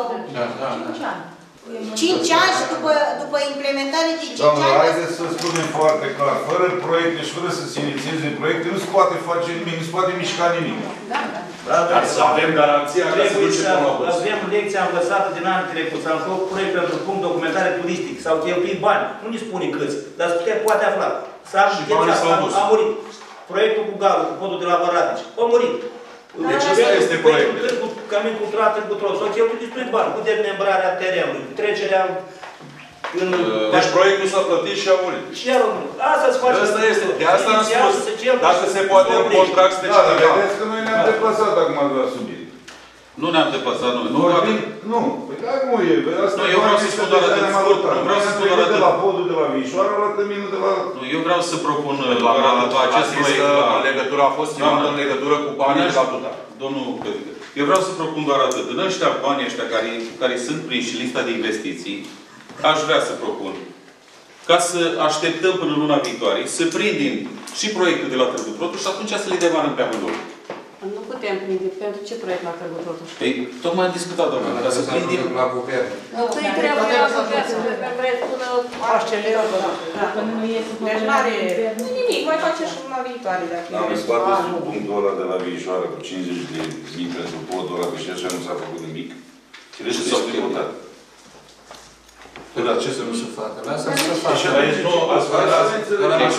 cinci ani și după, după implementare de cinci ani... Doamne, haideți să spunem foarte clar, fără proiecte și fără să se inițieze proiecte, nu se poate face nimic, nu se poate mișca nimic. Da, da. Dar să avem garanția că se duce până la post. Avem lecția învățată din anul trecut, să am făcut proiect pentru punct documentare turistic, sau cheltuit bani, nu ne spune câți, dar se putea, poate afla. S-a a murit. Proiectul cu Galu, cu podul de la Văratici, a murit. Deci ăsta este proiectul. Cămin cultural, Târgu Troll, s-au cheltuit destui bani, cu dezmembrarea terenului, trecerea în... Deci proiectul s-a plătit și a murit. Și a rămânit. Asta se face. Asta este. De asta am spus. Dacă se poate un contract special. Da, vedeți că noi ne-am deplasat acum de la subiect. Nu ne-am deplasat noi. Nu, nu. Păi da, cum e? Asta eu vreau să spun doar atât. Nu vreau să spun doar atât. De la podul de la Vișoara la Căminul de la... Nu, eu vreau să propun doar atât acest proiect. Legătura a fost stimată în legătură cu banii de atâta. Domnul Cădică, eu vreau să propun doar atât. În ăștia banii ăștia care, care sunt prinși în lista de investiții, aș vrea să propun ca să așteptăm până luna viitoare, să prindem și proiectul de la Târgu Trotuș și atunci să le demarăm pe amândouă. Nu putem prinde. Pentru ce proiect la Târgu Trotuș? Păi, tocmai am discutat, doamne, ca să prindem... La guvern. Întâi trebuie la guvern să preparezi până H C L-ul. Deci n-are nimic. Mai face și luna viitoare. Am scoate sub punctul ăla de la Vișoară cu cincizeci de mii pentru podul ăla, că și așa nu s-a făcut nimic. Și deci s-au tributat. Păi dar ce să nu se facă? Lasă să se facă. Și aici nu, asta să înțelegeți.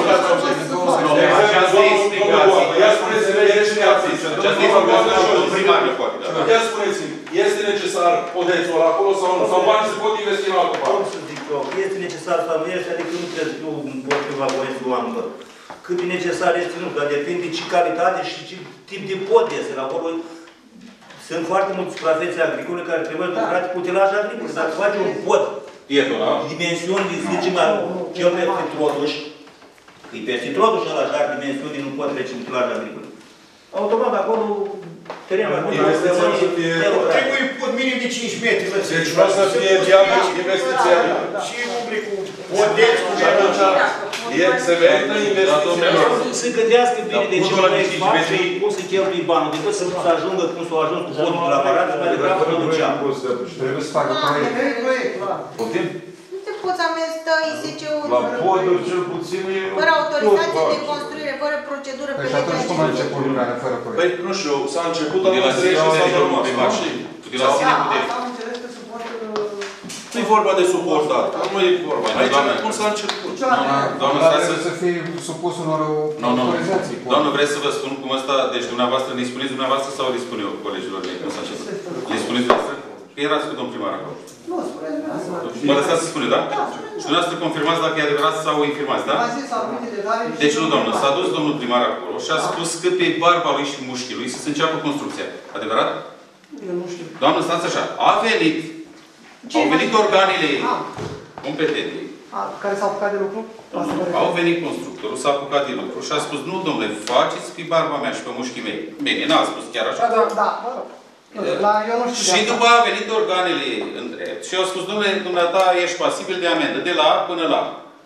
Această explicație. Ia spuneți-mi, această explicație. Ia spuneți-mi, este necesar podețul ăla acolo sau nu? Sau banii se pot investi în altă parte? Cum să zic eu? Este necesar sau nu este, adică nu trebuie să fiu împotriva voințului oamenilor. Cât de necesar este, nu, dar depinde ce calitate și ce tip de pod este acolo. Sunt foarte multe suprafețe agricole care trebuie lucrate cu utilaj agricol. Dacă faci un pod, dimensiuni, să zicem, cel peste Trotuș, că e peste Trotuș ăla, dar dimensiuni nu pot trece utilaj agricol. Automat, acolo, terenul agricol, trebuie pod minim de cinci metri. Deci nu o să fie viabil investiția. Și publicul, podeți, cu E se merită investiții. Să gândească bine de ce proiect fac și cum să cheltui banul, decât să ajungă cum s-o ajuns cu podul de la Parat, mai degrabă nu ducea. Trebuie să facă proiect. Poftim? Nu te poți amesta I S C-ul La poduri cel puțin e... fără autorizație de construire, fără procedură pe Păi și atunci cum a început lucrarea fără proiect? Păi, nu știu, s-a început, De la am sine înțeles și s-a puteți, urmat. primar, și de la sine puteți. Am înțeles că suportul... Nu e vorba de suportat, nu e vorba. Aici cum s-a început. Doamnă, Dar stați să... trebuie să fie supus unor Nu, nu. autorizații. Doamnă, vreți să vă spun cum ăsta, deci dumneavoastră ne spuneți dumneavoastră sau le spun eu colegilor mei cum s-a început? Le spuneți dumneavoastră? Că erați cu domnul primar acolo. Nu, spuneți dumneavoastră. Mă lăsați să spune, da? Și dumneavoastră confirmați dacă e adevărat sau infirmați, da? Am zis anumite detalii. Deci nu, doamnă, s-a dus domnul primar acolo și a spus că pe barba lui și mușchii lui să se înceapă construcția. Adevărat? Eu nu știu. Doamnă, stați așa. A venit, au venit organele Ah. competente. Ah, care s-au apucat de lucru? Asta vă Au refer. venit constructorul, s-a apucat de lucru și a spus, nu, domnule, faceți pe barba mea și pe mușchii mei. Bine, n-a spus chiar așa. Da, da, da, mă rog. Nu știu, la, eu nu știu de Și asta. după a venit organele în drept și au spus, domnule, dumneata ești pasibil de amendă, de la A până la A.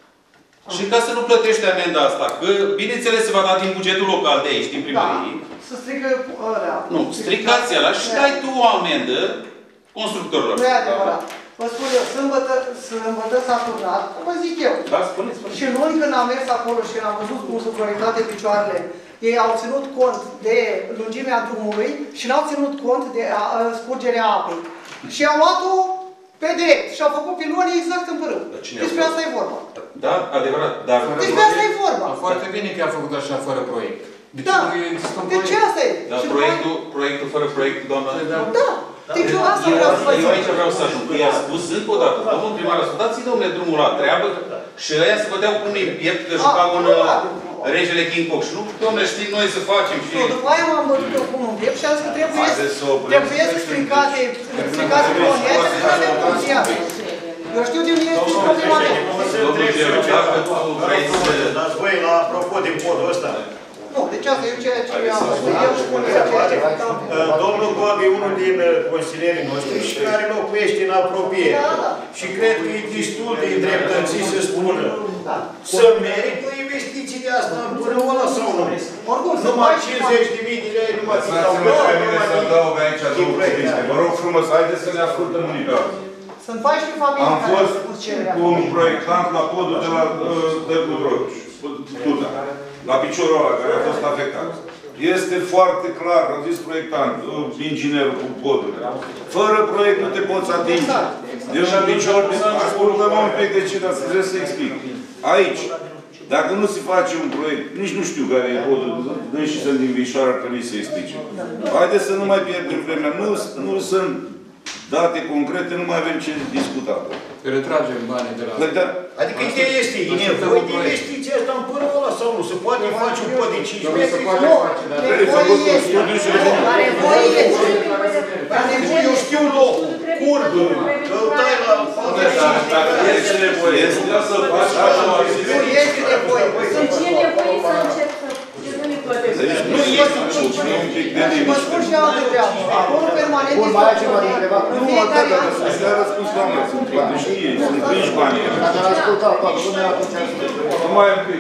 Și ca să nu plătești amenda asta, că bineînțeles se va da din bugetul local de aici, din primărie. Da, să strică ălea. Nu, stricați ăla și dai tu o amendă constructorilor. Nu e adevărat. Vă spun eu, sâmbătă, sâmbătă s-a turnat, vă zic eu. Da, spuneți, spuneți. Și luni când am mers acolo și când am văzut cum sunt proiectate picioarele, ei au ținut cont de lungimea drumului și n-au ținut cont de a, a, scurgerea apei. Și au luat-o pe drept și au făcut pilonii exact în părâu. Despre asta e vorba. Da, adevărat, dar... Despre asta e vorba. Foarte bine că a făcut așa fără proiect. De ce Da. nu există un De proiect? ce asta e? Dar Și proiectul, proiectul fără proiect, doamna... Da. Deci eu asta Eu, vreau să vă eu zic. aici vreau să ajung. I-a spus încă o dată, domnul primar, a spus, dați-i, domnule, drumul la treabă și ăia să vă dea cum e piept, că jucau în regele King Kong. Și nu, domnule, știm noi să facem și... Nu, după aia m-am bătut eu cum un piept și am zis că trebuie Haideți să oprim. trebuie stricate stricate coloniile, trebuie să avem funcționare. Eu știu de unde este problema mea. Domnul Gelu, dacă tu vrei să... Dați voi la apropo din podul ăsta. Nu, deci asta e ceea ce am văzut. Eu spun ceea ce făceam. Domnul Gobi e unul din consilierii noștri și care locuiește în apropiere. Da, da. Și cred că e destul de îndreptățit să spună Da. să merită investiții de asta în până ăla sau nu. Oricum, să Numai faci cincizeci de mii de lei, numai Lăsați-mă pe mine să adaug aici două cuvinte. Vă rog frumos, haideți să ne ascultăm unii pe alții. Sunt paisprezece familii Am care au fost făcut cererea. cu un proiectant la podul de la Târgu Drogiu, Tuda, la piciorul ăla care a fost afectat. Este foarte clar, a zis proiectant, inginerul cu podul. Fără proiect nu te poți atinge. De un picior, ascultăm un pic de ce, dar trebuie să explic. Aici, dacă nu se face un proiect, nici nu știu care e podul, dâns și sunt din Vișoara, ar trebui să explice. Haideți să nu mai pierdem vremea. Nu, nu sunt date concrete, nu mai avem ce discuta. Retragem banii de la... Păi, da. Adică ideea este, e nevoie de investiția asta în până ăla sau nu? Se poate face un pod de cinci metri? poate face, dar... Trebuie făcut un studiu și rezolvăm. La nevoie este. La nevoie, eu știu locul, curg, îl tai la față și... Dacă este nevoie, este să faci așa o Nu este nevoie. Deci e nevoie să încep să... să nu ne plătesc. Deci nu este ciuci, nu un pic de Și vă spun și altă treabă. Acolo permanent este o în fiecare an. Asta a răspuns doamna, sunt toate știe, sunt cinci bani. Dacă l-a ascultat toată lumea, atunci a ascultat. Nu mai un pic.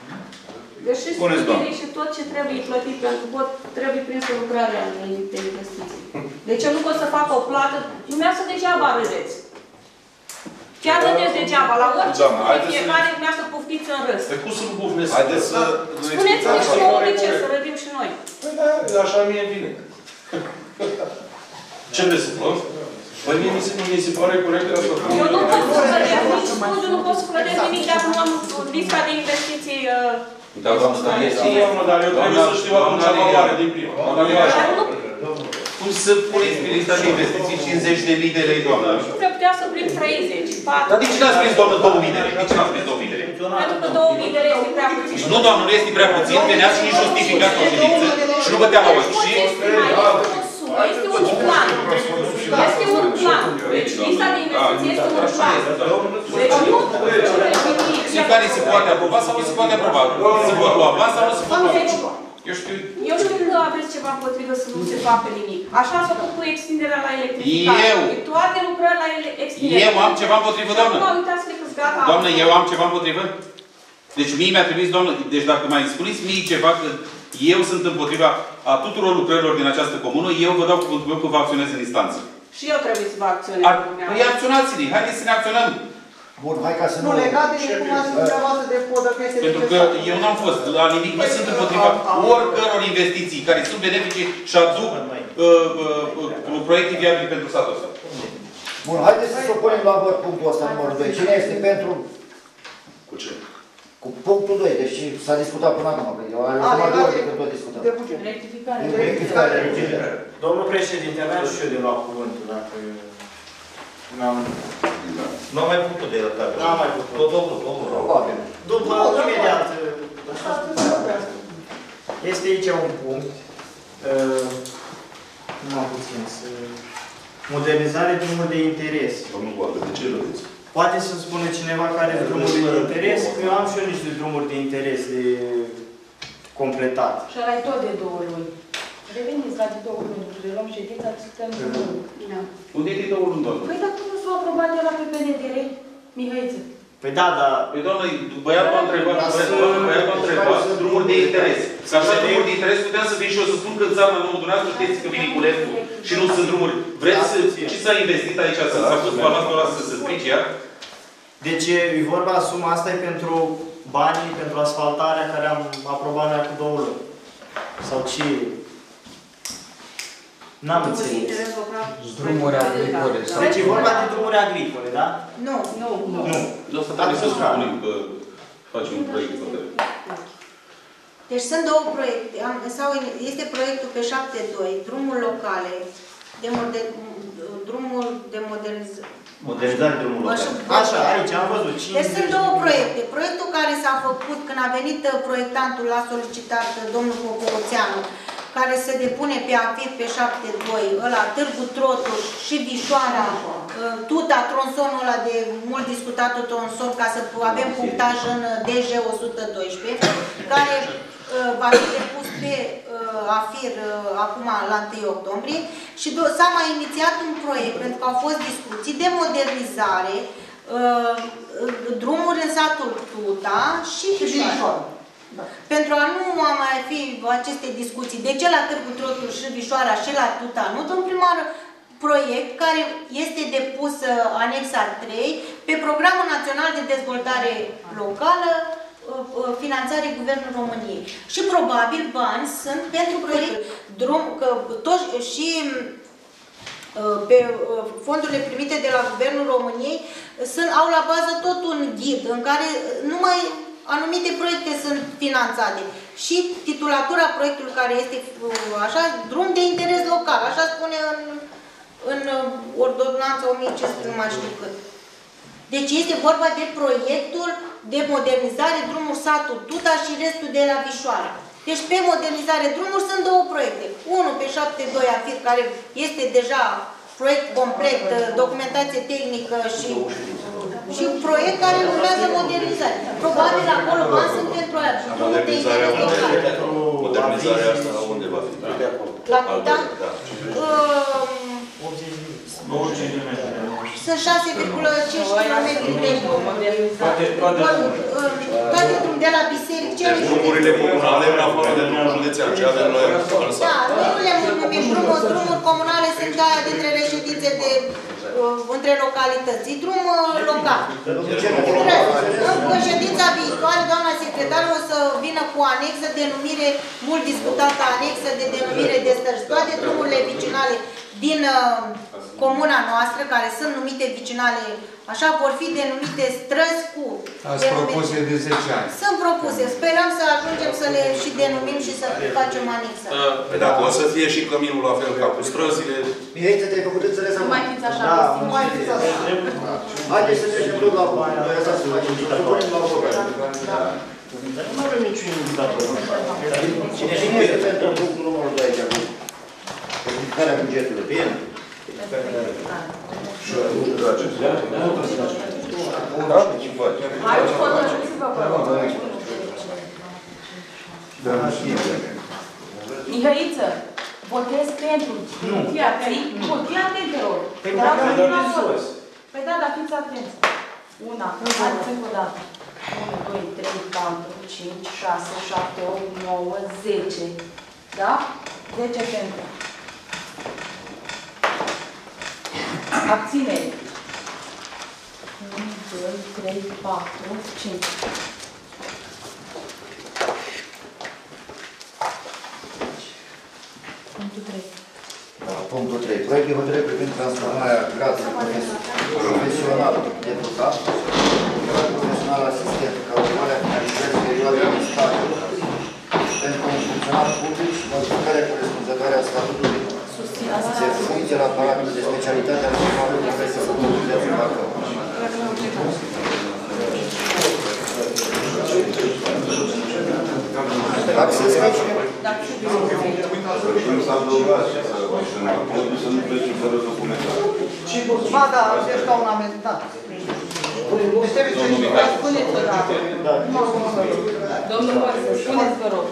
Deci și Spuneți, doamnă. studiile și tot ce trebuie plătit pentru pot, trebuie prins în lucrarea de investiții. Deci eu nu pot să fac o plată, dumneavoastră degeaba râdeți. Chiar râdeți degeaba, la orice Doamnă, spune haideți fiecare dumneavoastră poftiți în râs. Pe cum să nu bufnesc? Haideți să... Spuneți-ne și nouă de ce, să râdim și noi. Păi da, așa mie vine. Ce vreți să fac? Păi mie mi se, mi se pare corect că asta fac. Eu nu pot să clădesc nici studiu, nu pot să clădesc nimic dacă nu am lista de investiții. Da, doamnă, dar este... Dar eu trebuie să știu atunci valoare din prima. Dar nu Cum să puneți pe lista de investiții cincizeci de mii de lei, doamnă? prea putea să prind treizeci, Dar patruzeci. de ce n-ați prins, doamnă, două mii de lei? De ce n-ați prins două mii de lei? Pentru că două mii de lei este prea puțin. Nu, doamnă, nu este prea puțin, veneați și nici justificați o ședință și nu băteam la ochi. Și... Este un plan. Este un plan. Deci lista de investiții este un plan. Deci nu Și care se poate aproba sau nu se poate aproba? Se poate lua avans sau nu se poate lua? Deci, Eu știu... eu știu că aveți ceva împotrivă să nu se facă nimic. Așa s-a făcut cu extinderea la electrificare. Eu? Toate lucrările la extindere. Eu am ceva împotrivă, doamnă? Nu, uitați-vă că-s gata. Doamnă, eu am ceva împotrivă? Deci mie mi-a trimis, doamnă, deci dacă mai spuneți mie ceva, că eu sunt împotriva a tuturor lucrărilor din această comună, eu vă dau cuvântul meu că vă acționez în instanță. Și eu trebuie să vă acționez. Păi acționați-ne, haideți să ne acționăm. Bun, hai ca să nu... Nu, legat de cum a zis dumneavoastră de podă, că este... Pentru că eu n-am fost la nimic, nu sunt împotriva oricăror investiții care sunt benefice și aduc proiecte viabile pentru satul ăsta. Bun, haideți să supunem la vot punctul ăsta, numărul doi. Cine este pentru? Cu ce? Cu punctul doi, deci s-a discutat până acum, că eu am numai de ori de când tot discutăm. De buget. Rectificare. Rectificare de buget. Domnul președinte, aveam și eu de luat cuvântul, dacă... N-am... Nu am mai putut de răbdare. N-am mai putut. Tot domnul, domnul. Probabil. După, imediat... Este aici un punct. Numai puțin să... Modernizare drumuri de interes. Domnul Boară, de ce rădeți? Poate să-mi spună cineva care sunt drumuri de interes? Că eu am și eu niște drumuri de interes de completat. Și ăla e tot de două luni. Reveniți la de două luni, reluăm ședința, stăm de două luni. Unde e de două luni, doamnă? Păi dacă nu s-au aprobat de la P P D D R, Mihăiță. Păi da, dar... Păi doamnă, băiatul a întrebat, băiatul a întrebat drumuri de interes. Că așa drumuri de interes puteam să vin și eu să spun că în țara nouă dumneavoastră știți că vine cu leftul și nu sunt drumuri. Vreți să... Ce s-a investit aici? Să s-a pus balansul ăla să se strice iar? Deci e vorba, suma asta e pentru banii, pentru asfaltarea care am aprobat noi cu două luni. Sau ce... N-am înțeles. Drumuri agricole. Deci e vorba de drumuri agricole, da? Nu. Nu. Nu. De asta trebuie să spunem că facem un proiect de Deci sunt două proiecte. Am, sau este proiectul pe șapte doi, drumuri locale, de moder, drumuri de modernizare. Modernizare drumul local. Așa, aici am văzut. Deci sunt două proiecte. Proiectul care s-a făcut când a venit proiectantul, l-a solicitat domnul Poporuțeanu, care se depune pe activ pe șapte doi, ăla Târgu Trotuș și Vișoara, Tuta, tronsonul ăla de mult discutatul tronson, ca să avem punctaj în D J o sută doisprezece, care va fi depus pe AFIR acum la întâi octombrie și s-a mai inițiat un proiect, pentru că au fost discuții de modernizare, drumuri în satul Tuta și Vișoara. Da. Pentru a nu mai fi aceste discuții, de ce la Târgu Trotuș și Vișoara și la Tuta nu, domn primar, proiect care este depus anexa trei pe Programul Național de Dezvoltare Locală, finanțare Guvernul României. Și probabil bani sunt pentru proiect, drum, că toți, și pe fondurile primite de la Guvernul României sunt, au la bază tot un ghid în care numai anumite proiecte sunt finanțate. Și titulatura proiectului care este așa, drum de interes local, așa spune în, în ordonanța o mie cinci sute, nu mai știu cât. Deci este vorba de proiectul de modernizare drumul satul Tuta și restul de la Vișoara. Deci pe modernizare drumuri sunt două proiecte. Unul pe șapte doi AFIR, care este deja proiect complet, documentație tehnică și, și un proiect care urmează modernizare. Probabil acolo bani sunt pentru aia. Modernizarea Modernizarea asta unde va fi? La Tuta? Sunt șase virgulă cinci kilometri de drum. Toate drum de la biserică. Drumurile comunale în afară de drumul județean. Ce avem noi în sat? Da, noi nu le mulțumim. Drumuri comunale sunt aia dintre reședințe de între localități. Drum local. În ședința viitoare, doamna secretară o să vină cu anexă, denumire, mult discutată anexă de denumire de străzi. Toate drumurile vicinale din comuna noastră, care sunt numite vicinale, așa, vor fi denumite străzi cu... Ați propuse de zece ani. Sunt propuse. Sperăm să ajungem să le și denumim și să facem anexă. Păi dacă o să fie și căminul la fel ca cu străzile... Mihăiță, te-ai făcut înțeles acum? Nu mai fiți așa. Da, nu mai fiți așa. Haideți să trecem tot la vot. Noi asta să facem. Să punem la vot. Nu avem niciun indicator. Cine este pentru punctul numărul doi aici acum? Rectificarea bugetului. Bine. Aici hotărâți-vă, vă rog. Mihăiță, votez pentru. Fii atent. Fii atent, te rog. Păi da, dar fiți atenți. Una. Haideți încă o dată. unu, doi, trei, patru, cinci, șase, șapte, opt, nouă, zece. Da? zece pentru. Abținere. unu, doi, trei, patru, cinci. Punctul trei. Punctul trei. Proiect de hotărâre privind transformarea gradului profesional deputat în grad profesional asistent ca urmare a finalizării perioadei de stage pentru un funcționar public și modificarea corespunzătoare a statutului de funcție la aparatul de specialitate al următorului profesie să județul Bacău. Access aici? Nu s-a adăugat și să nu plece fără documentare. Ba da, deci ca un amendament. Deci trebuie să Spuneți, vă rog. Domnul Moise, spuneți, vă rog.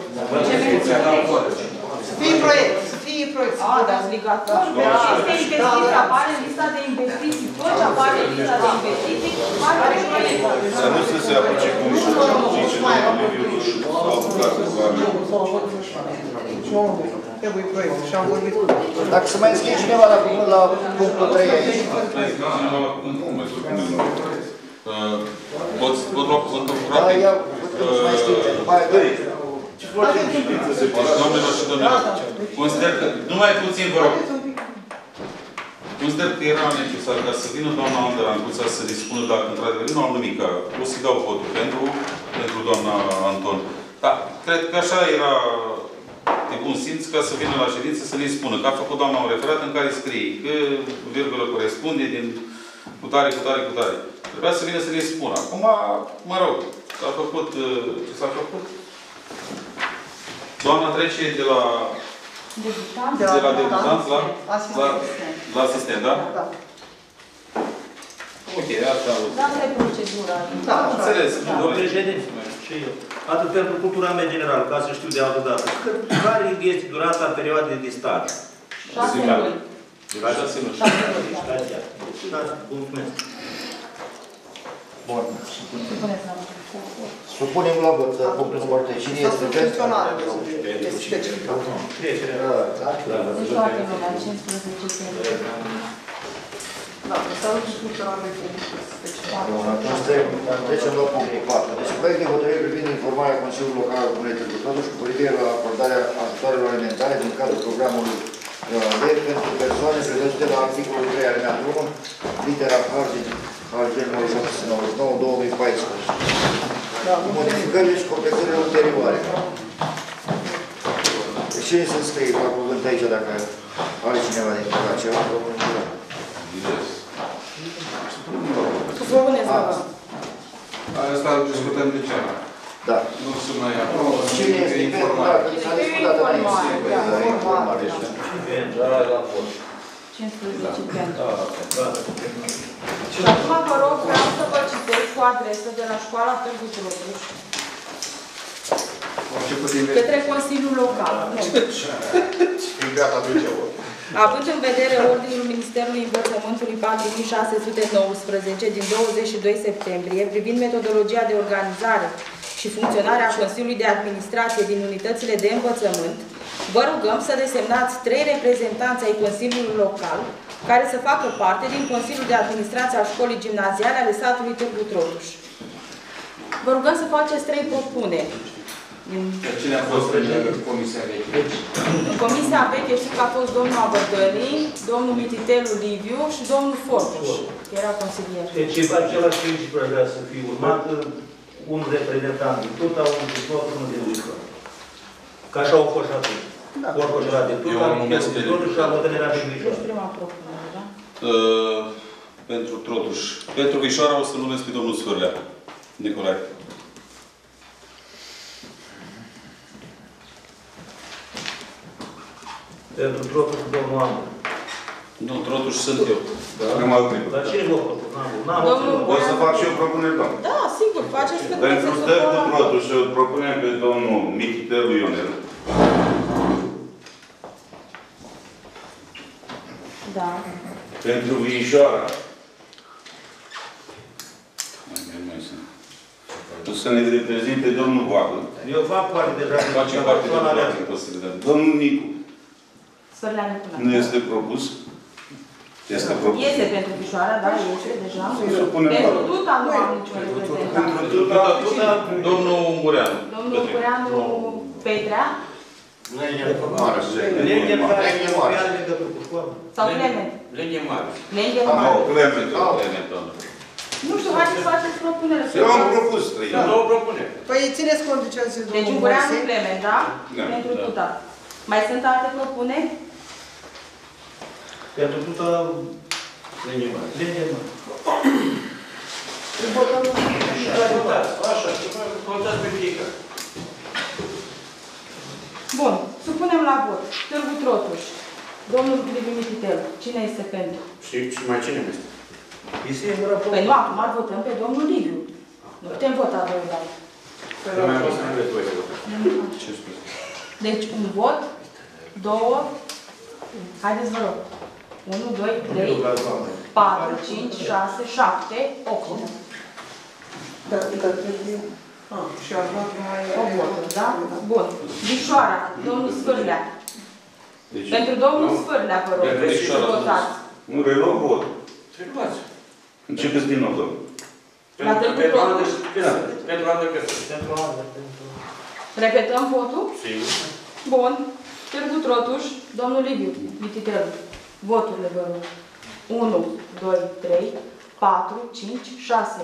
Să fie proiect, să fie proiect. A, dar obligator. Lista de investiții, apare lista de investiții. Tot ce apare în lista de investiții, apare în proiect. Să nu să se apuce cum și zice domnul Liviu sau apucat cu oameni. Nu, trebuie proiect și am vorbit. Dacă se mai înscrie cineva la, la punctul trei aici. Nu mai spune nu. Poți, vă rog, cuvântul Da, rapid. iau, să mai înscrie. Mai doi. Doamnelor și domnilor, consider că, numai puțin, vă rog, consider că era necesar ca să vină doamna Andra Ancuța să dispună, dacă într-adevăr nu am nimic, o să-i dau votul pentru, pentru doamna Anton. Da, cred că așa era de bun simț ca să vină la ședință să ne spună că a făcut doamna un referat în care scrie că virgulă corespunde din cu tare, cu tare, cu tare. Trebuia să vină să ne spună. Acum, mă rog, s-a făcut ce s-a făcut. Doamna trece de la Debutant. de la debutant la, la, la asistent, da? Da. Ok, asta am Da, asta e procedura. Da, am înțeles. Domnul președinte, și eu. Atât pentru cultura mea generală, ca să știu de altă dată. Care este durata perioadei de staj? șase luni. Șase luni. Mulțumesc. Bun. Supuneți la vot. Supunem la vot punctul numărul trei. Cine este pentru? Funcționare. Deci toată lumea, cincisprezece septembrie. Da, s-a luat și funcționare special. Bun, atunci trecem la punctul patru. Deci proiect de hotărâre privind informarea Consiliului Local al Comunei Târgu Tăuș cu privire la acordarea ajutoarelor alimentare din cadrul programului R A D pentru persoane prevăzute la articolul trei alineatul unu, litera H din H G numărul șapte sute nouăzeci și nouă două mii paisprezece. Cu modificările și completările ulterioare. Deci cine să scrie la cuvânt aici dacă are cineva din ceva ceva? Supuneți la vot. Asta discutăm de ce? Da. Nu se mai aprobă. Cine este pentru? Da, că s-a discutat înainte. Informare. cincisprezece pentru. Și acum vă rog, vreau să vă citesc cu adresă de la școala Târgu Trotuș către Consiliul Local. Având în vedere Ordinul Ministerului Învățământului patru mii șase sute nouăsprezece din douăzeci și doi septembrie privind metodologia de organizare și funcționare a Consiliului de Administrație din unitățile de învățământ, vă rugăm să desemnați trei reprezentanți ai Consiliului Local care să facă parte din Consiliul de Administrație al Școlii Gimnaziale ale satului Târgu Trotuș. Vă rugăm să faceți trei propuneri. Cine a fost în comisia veche? În comisia veche știu că a fost domnul Abădării, domnul Mititelu Liviu și domnul Fortuș, că era consilier. Deci același principiu ar vrea să fie urmat, un reprezentant de tuta, un de tot, unul de uică. Ca așa au fost atunci. Corpul era de tuta, de totul și Abădării era de uică. Deci prima propunere, da? Uh, pentru Trotuș. Pentru Vișoara o să numesc pe domnul Sfârlea. Nicolae. Pentru Trotuș, domnul Amur. Nu, Trotuș sunt eu. Am alt timp. Dar cine vă fost? Domnul O să fac și eu propuneri, doamne. Da, sigur, faceți cât Pentru Târgu Trotuș îl propunem pe domnul Mititelu Ionel. Da. Pentru Vișoara. să ne reprezinte domnul Boagă. Eu fac parte deja din Facem parte de relație, posibil. Domnul Nicu Sfârlea Nicolae. nu este propus? Este propus. Este pentru Bișoara, da, este deja. Să punem Pentru acolo. Tuta nu am niciun reprezentant. Pentru Tuta, Tuta, domnul Ungureanu. Domnul Ungureanu Petrea Lenge mare, are legătură cu școala. sau Clement? Lenge mare. Lenge Nu, mare. Clement. Clement, doamnă. Nu știu, haideți să faceți propunere. Eu am propus trei. Sunt două propuneri. Păi țineți cont de ce a zis Deci domnul Ungureanu Moise. Clement, da? Da. Pentru Da. Tuta. Mai sunt alte propuneri? Pentru Tuta, Lenge mare. lenge mare. Așa, contați pe fiecare. Bun, supunem la vot. Târgu Trotuș. Domnul Liviu Mititel. Cine este pentru? Și și mai cine este? E singura Păi problemă. nu, acum îl votăm pe domnul Liviu. Nu putem vota doi dată. Nu mai fost să aveți voi de votat. Ce spune? Deci un vot, două, haideți vă rog. unu, doi, trei, patru, cinci, șase, șapte, opt. Da, da, trebuie. Ah, și așa mai... opt voturi, da? Bun. Bișoara, domnul Sfârlea. Deci, Pentru domnul nu? Sfârlea, vă rog, Pentru să Bișoara, votați. Nu reluăm vot. Trebuiți. Începeți din nou, domnul. La Târgu Pentru anul Trotuș? de căsări. Pentru anul de căsări. Pentru asta, pentru... Repetăm votul? Sigur. Bun. Târgu Trotuș, domnul Liviu Mititelu. Voturile, vă rog. unu, doi, trei, patru, cinci, șase.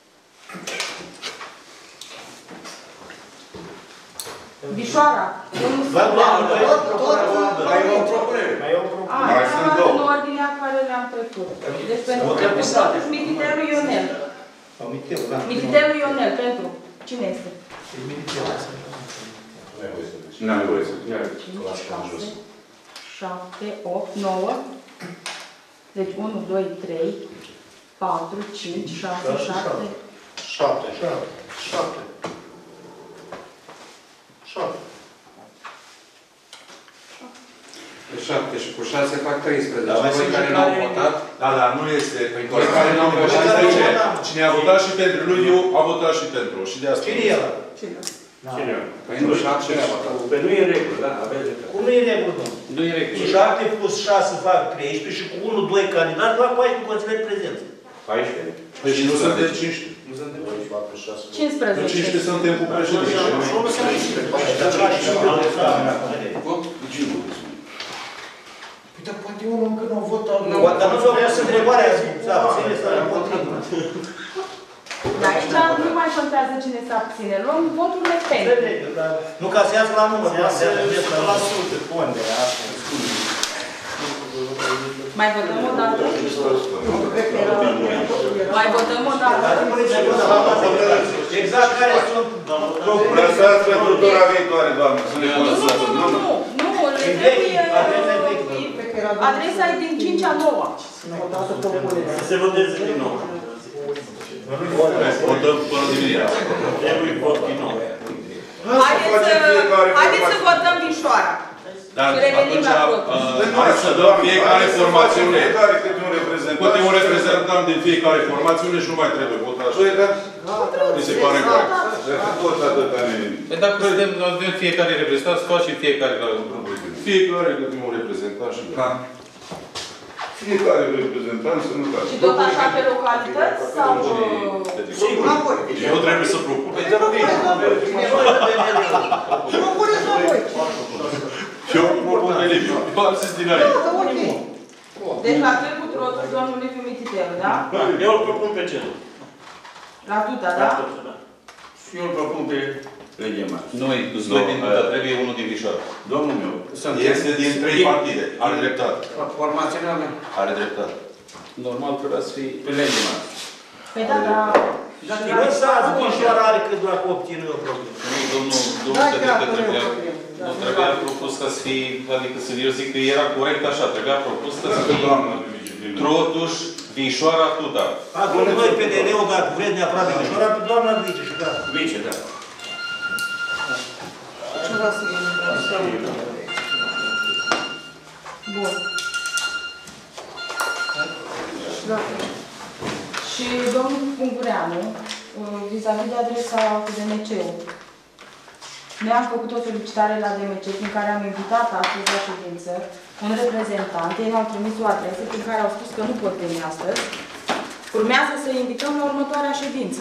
Bișoara, domnul Sfârlea. Mai e o propunere. Mai e o propunere. A, Mai sunt era două. în ordinea care le-am trecut. Deci pentru Votăm Târgu pe sate. Trotuș, Mititelu Ionel. Sau Mitel, da. Mititelu Ionel, pentru. Cine este? E Mitel. Nu am voie să. cinci, șase, șapte, opt, nouă. Deci unu, doi, trei, patru, cinci, șase, șapte. Șapte. Șapte. Șapte. șapte și cu șase fac treisprezece. Dar mai Voi sunt care și n-au care- votat, Da, dar nu este... voi care n-au Voi votat, care de nu ce? votat. Cine a votat și pentru Liviu, a votat și pentru. Și de asta. Cine e ăla? Cine? Cine? Păi nu, șapte și... Păi nu e în regulă, da, aveți dreptate. Cum nu e regulă, domnule? Nu e regulă. șapte plus șase fac treisprezece și cu unu, doi candidați fac paisprezece consilieri prezenți. paisprezece. Păi și nu suntem cincisprezece. Nu suntem În cincisprezece. cincisprezece suntem cu președinte. Și unul se mai Păi dar poate unul încă nu a votat. Dar nu s-a pus întrebarea azi. S-a abține sau împotrivă. Dar aici nu mai contează cine se abține. Luăm voturile pentru. Nu ca să iasă la număr. Mai votăm o dată? Mai votăm o dată? Exact care sunt... Lăsați pentru tura viitoare, doamnă, să ne Nu, nu, lăsați. nu, nu, nu, nu, le trebuie adresa e din cinci a noua. Să se voteze din nou. Votăm până dimineața. Trebuie vot din nou. Haideți să, haideți să votăm Bișoara. Dar Și revenim atunci, la vot. uh, hai să dăm fiecare formațiune. Fiecare câte un reprezentant. Câte un reprezentant din fiecare formațiune și nu mai trebuie votat. Mi se pare corect. Tot atâta nimic. Păi dacă suntem, avem fiecare reprezentant, să facem fiecare la grupul. Fiecare câte un reprezentant și Da. Fiecare reprezentant să nu facă. Și tot așa pe localități sau... Sigur. Eu trebuie să propun. Propuneți la voi. Eu propun de Liviu. Am zis din aici. Da, ok. Deci la Târgu Trotuș, domnul Liviu Mititelu, da? Eu îl propun pe cel. La Tuta, da? Și eu îl propun pe Lenge mare. Noi, noi din Tuta, trebuie unul din Vișoară. Domnul meu. Este din trei partide. Are dreptate. Formațiunea mea. Are dreptate. Normal trebuia să fie... Pe Lenge mare. Păi da, da. Lăsați Bișoara are cât dacă obține o problemă. Nu, domnul, domnul Da, Cătrin, chiar că că trebuia... nu e o problemă. Nu trebuia propus ca să fie... Adică să eu zic că era corect așa. Trebuia propus ca să fie... Trotuș, Vișoara, Tuta. Acum noi P D L-ul, dacă vreți neapărat de Bișoara, pe doamna Vice și gata. Vice, da. Ce vreau să vă Bun. Da. Și domnul Pungureanu, vis-a-vis de adresa cu D M C-ul, noi am făcut o solicitare la D M C prin care am invitat astăzi la ședință un reprezentant. Ei ne-au trimis o adresă prin care au spus că nu pot veni astăzi. Urmează să invităm la următoarea ședință.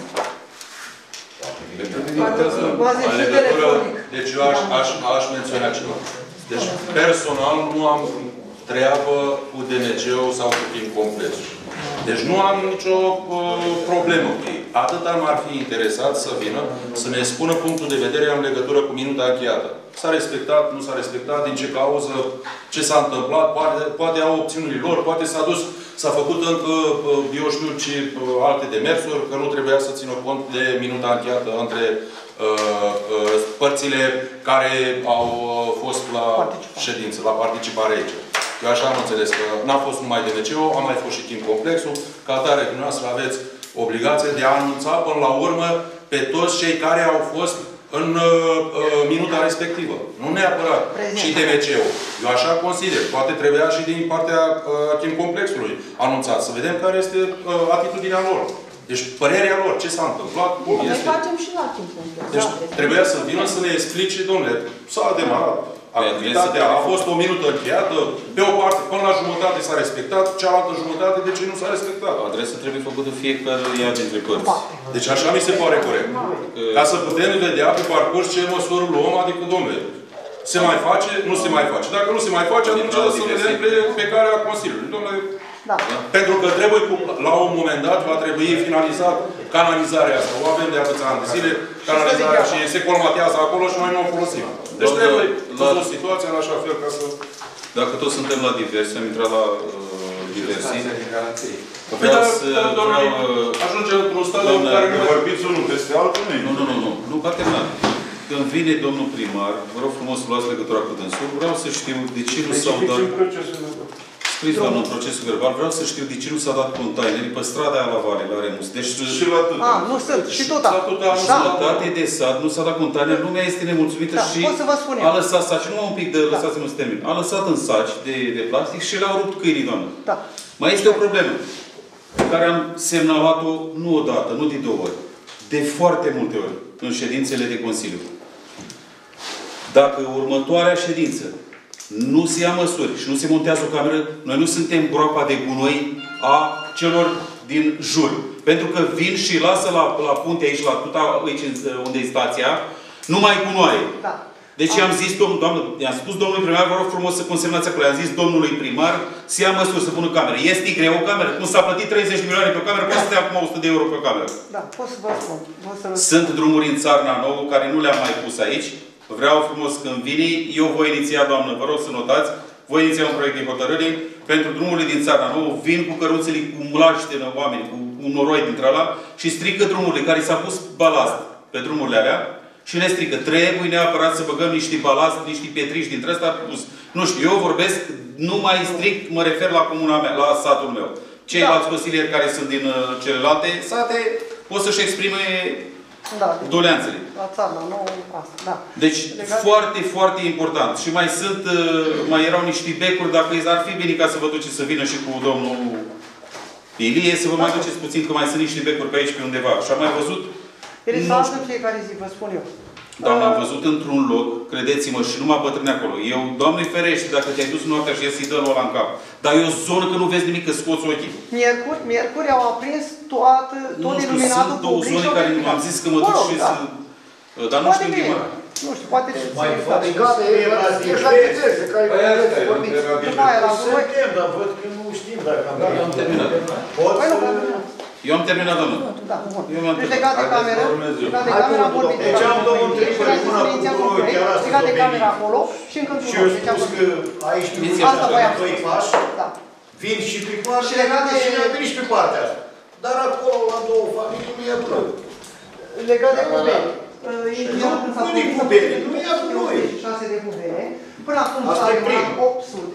Deci eu aș, aș, aș menționa ceva. Deci personal nu am treabă cu D M C-ul sau cu timp complex. Deci nu am nicio uh, problemă cu ei. Atât m-ar fi interesat să vină, să ne spună punctul de vedere în legătură cu minuta încheiată. S-a respectat, nu s-a respectat, din ce cauză, ce s-a întâmplat, poate, poate au opțiunile lor, poate s-a dus, s-a făcut încă, uh, eu știu ce, uh, alte demersuri, că nu trebuia să țină cont de minuta încheiată între uh, uh, părțile care au uh, fost la ședință, la participare aici. Eu așa am înțeles că n-a fost numai D M C-ul, a mai fost și timp complexul. Ca atare, dumneavoastră aveți obligația de a anunța până la urmă pe toți cei care au fost în uh, uh, minuta respectivă. Nu neapărat Prezent. Și D M C-ul. Eu așa consider. Poate trebuia și din partea uh, timp complexului anunțat. Să vedem care este uh, atitudinea lor. Deci părerea lor, ce s-a întâmplat, cum Bun, este. Noi facem și la timp complex. Deci trebuia să vină să ne explice, domnule, s-a demarat. Activitatea a fost o minută încheiată, pe o parte, până la jumătate s-a respectat, cealaltă jumătate, de ce nu s-a respectat? Adresa trebuie făcută fiecare ea dintre părți. Deci așa mi se pare corect. Ca să putem vedea pe parcurs ce măsuri luăm, adică, domnule, se mai face, nu se mai face. Dacă nu se mai face, atunci să vedem pe, pe care a Consiliului. Domnule, da. Pentru că trebuie, la un moment dat, va trebui finalizat canalizarea asta. O avem de atâția ani de zile, canalizarea și se colmatează acolo și noi nu o folosim. Deci trebuie văzut situația în așa fel ca să... Dacă toți suntem la diverse, am intrat la uh, diversi. Vreau să... Ajunge într-un stadiu în care ne vorbiți unul peste altul. Nu, nu, nu, nu. Nu, ca terminat. Când vine domnul primar, vă rog frumos să luați legătura cu dânsul, vreau să știu de ce nu s-au dat... Scris la un procesul verbal, vreau să știu de ce nu s-a dat containeri pe strada aia la Vale, la Remus. Deci, și la tuta. A, nu sunt. Și tuta. La tuta. Da. Jumătate de sat, nu s-a dat container, lumea este nemulțumită da, și pot să vă spun a lăsat saci, nu un pic de, da. lăsați-mă să termin, a lăsat în saci de, de plastic și le-au rupt câinii, doamnă. Da. Mai este o problemă, pe care am semnalat-o nu o dată, nu de două ori, de foarte multe ori, în ședințele de Consiliu. Dacă următoarea ședință nu se ia măsuri și nu se montează o cameră, noi nu suntem groapa de gunoi a celor din jur. Pentru că vin și lasă la, la punte aici, la tuta, aici unde e stația, numai gunoaie. Da. Deci am zis, domnul, doamnă, i-am spus domnului primar, vă rog frumos să consemnați acolo. I-am zis domnului primar să ia măsuri, să pună cameră. Este greu o cameră? Cum s-a plătit treizeci de milioane pe o cameră, poate să dea acum o sută de euro pe o cameră. Da, pot să vă spun. Să vă... Sunt drumuri în Țarna Nouă, care nu le-am mai pus aici. Vreau frumos când vine, eu voi iniția, doamnă, vă rog să notați, voi iniția un proiect de hotărâre pentru drumurile din Țarna Nouă, vin cu căruțele, cu mlaște în oameni, cu un noroi dintre ala și strică drumurile, care s-a pus balast pe drumurile alea și ne strică. Trebuie neapărat să băgăm niște balast, niște pietriși dintre astea pus. Nu știu, eu vorbesc numai strict, mă refer la comuna mea, la satul meu. Ceilalți da. Consilieri care sunt din uh, celelalte sate pot să-și exprime da, doleanțele. La țarna nouă, asta, da. Deci, Legat... foarte, foarte important. Și mai sunt, uh, mai erau niște becuri, dacă ar fi bine ca să vă duceți să vină și cu domnul Ilie, să vă mai duceți puțin, că mai sunt niște becuri pe aici, pe undeva. Și am mai văzut... Ele s-au în fiecare zi, vă spun eu. Doamne, am văzut într-un loc, credeți-mă, și numai bătrâni acolo. Eu, Doamne ferește, dacă te-ai dus noaptea și să-i dă ăla în cap. Dar e o zonă că nu vezi nimic, că scoți ochii. Miercuri, miercuri au aprins toată, tot nu iluminatul știu, sunt două zone care am zis că mă duc și da. să... Dar nu știu unde mă. Nu știu, poate... Mai faci gata, e la diverse, care vorbiți. După aia, la voi... Suntem, dar văd că nu știm dacă am Eu am terminat. Păi nu, Eu am terminat, doamnă. Da, bun. Deci legat de cameră, legat de cameră am vorbit. Deci am două întrebări, una cu gurul, chiar asta legat de cameră acolo și încă într-un și eu spus că aici nu asta voiam doi pași, vin și pe partea asta și ne-am venit și pe partea asta. Dar acolo, la două familii, nu e plăc. Legat de cubere. Eu când s-a spus cubere, nu e noi. șase de cubere. Până acum s-a luat opt sute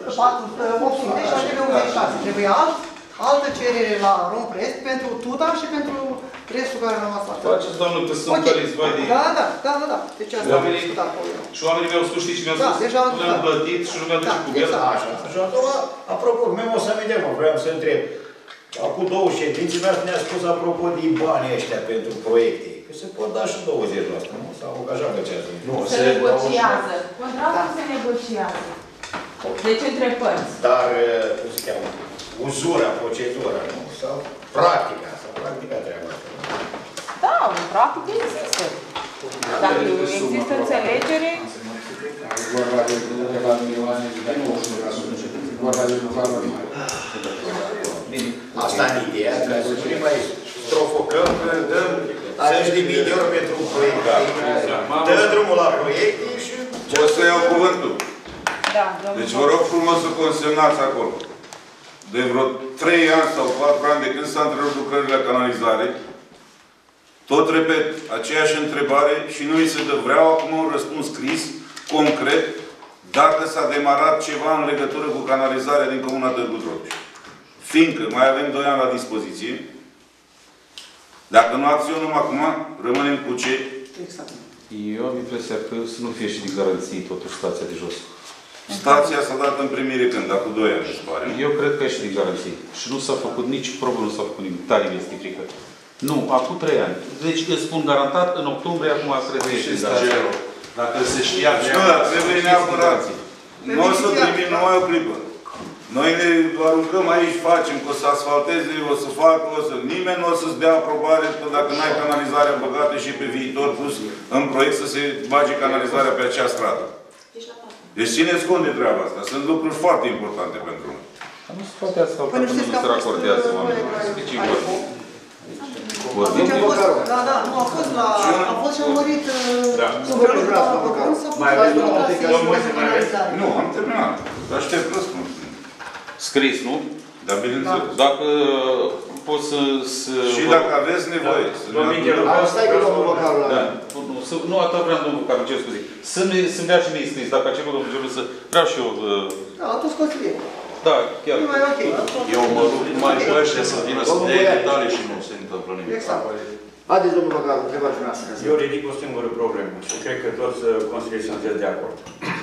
și așa de unu șase. Trebuia alt. Altă cerere la Romprest pentru tuta și pentru restul care a rămas la țară. Faceți, doamnă, că sunt okay. Care-ți vai de... Da, da, da, da, da. Deci asta am discutat acolo. Și oamenii mi-au spus, știi, și mi-au da, spus, deja, nu le-am da. plătit și nu mi-au dus da, cu viața. Așa. Și a doua, apropo, memo să vedem, vreau să întreb. Acum două ședințe mi-a spus apropo de banii ăștia pentru proiecte. Că se pot da și douăzeci la sută, nu? Sau așa găcează. Se negociază. Contractul se negociază. Deci între părți. Dar, cum se cheamă? Uzura, procedura, nu? Sau practica. Sau practica treaba asta. Da, în practică există. Dacă există înțelegere... Asta în ideea, trebuie să nu mai strofocăm, că dăm zeci de milioane pentru proiecte. Dă drumul la proiecte și... O să iau cuvântul. Da, deci vă rog frumos să consemnați acolo. De vreo trei ani sau patru ani de când s-a întrerupt lucrările la canalizare, tot repet, aceeași întrebare și nu îi se dă. Vreau acum un răspuns scris, concret, dacă s-a demarat ceva în legătură cu canalizarea din Comuna Târgu Trotuș. Fiindcă mai avem doi ani la dispoziție, dacă nu acționăm acum, rămânem cu ce? Exact. Eu am impresia că să nu fie și de garanții totuși stația de jos. Stația s-a dat în primire când? Acum doi ani, își pare. Eu cred că e și de garanții. Și nu s-a făcut nici probă, nu s-a făcut nimic. Tare este frică. Nu, acum trei ani. Deci îți spun garantat, în octombrie, acum trebuie să ieși stația. Dacă se știa... Nu, dar trebuie neapărat. Nu o să primim numai o clipă. Noi ne aruncăm aici, facem, că o să asfalteze, o să facă, o să... Nimeni nu o să-ți dea aprobare până dacă n-ai canalizarea băgată și pe viitor pus în proiect să se bage canalizarea pe acea stradă. Deci țineți cont de treaba asta. Sunt lucruri foarte importante pentru noi. Nu se poate asfalta până nu se racordează oamenii. Deci e vorbim. Da, da, nu, a fost la... A fost și urmărit... Mai aveți domnul Nu, am terminat. Aștept răspuns. Scris, nu? Da, bineînțeles. Dacă pot să... Și dacă aveți nevoie. Asta e că domnul Vocaru la... Nu, atât vreau domnul Vocaru, cer scuze. Să-mi dea și mie scris. Dacă a cerut domnul Gelu să... Vreau și eu... Da, atunci consilier. Da, chiar. E mai ok. Eu mă rog mai băiește să vină să dea detalii și nu se întâmplă nimic. Exact. Haideți, domnul Vocaru, întrebați dumneavoastră. Eu ridic o singură problemă și cred că toți consilierii sunteți de acord.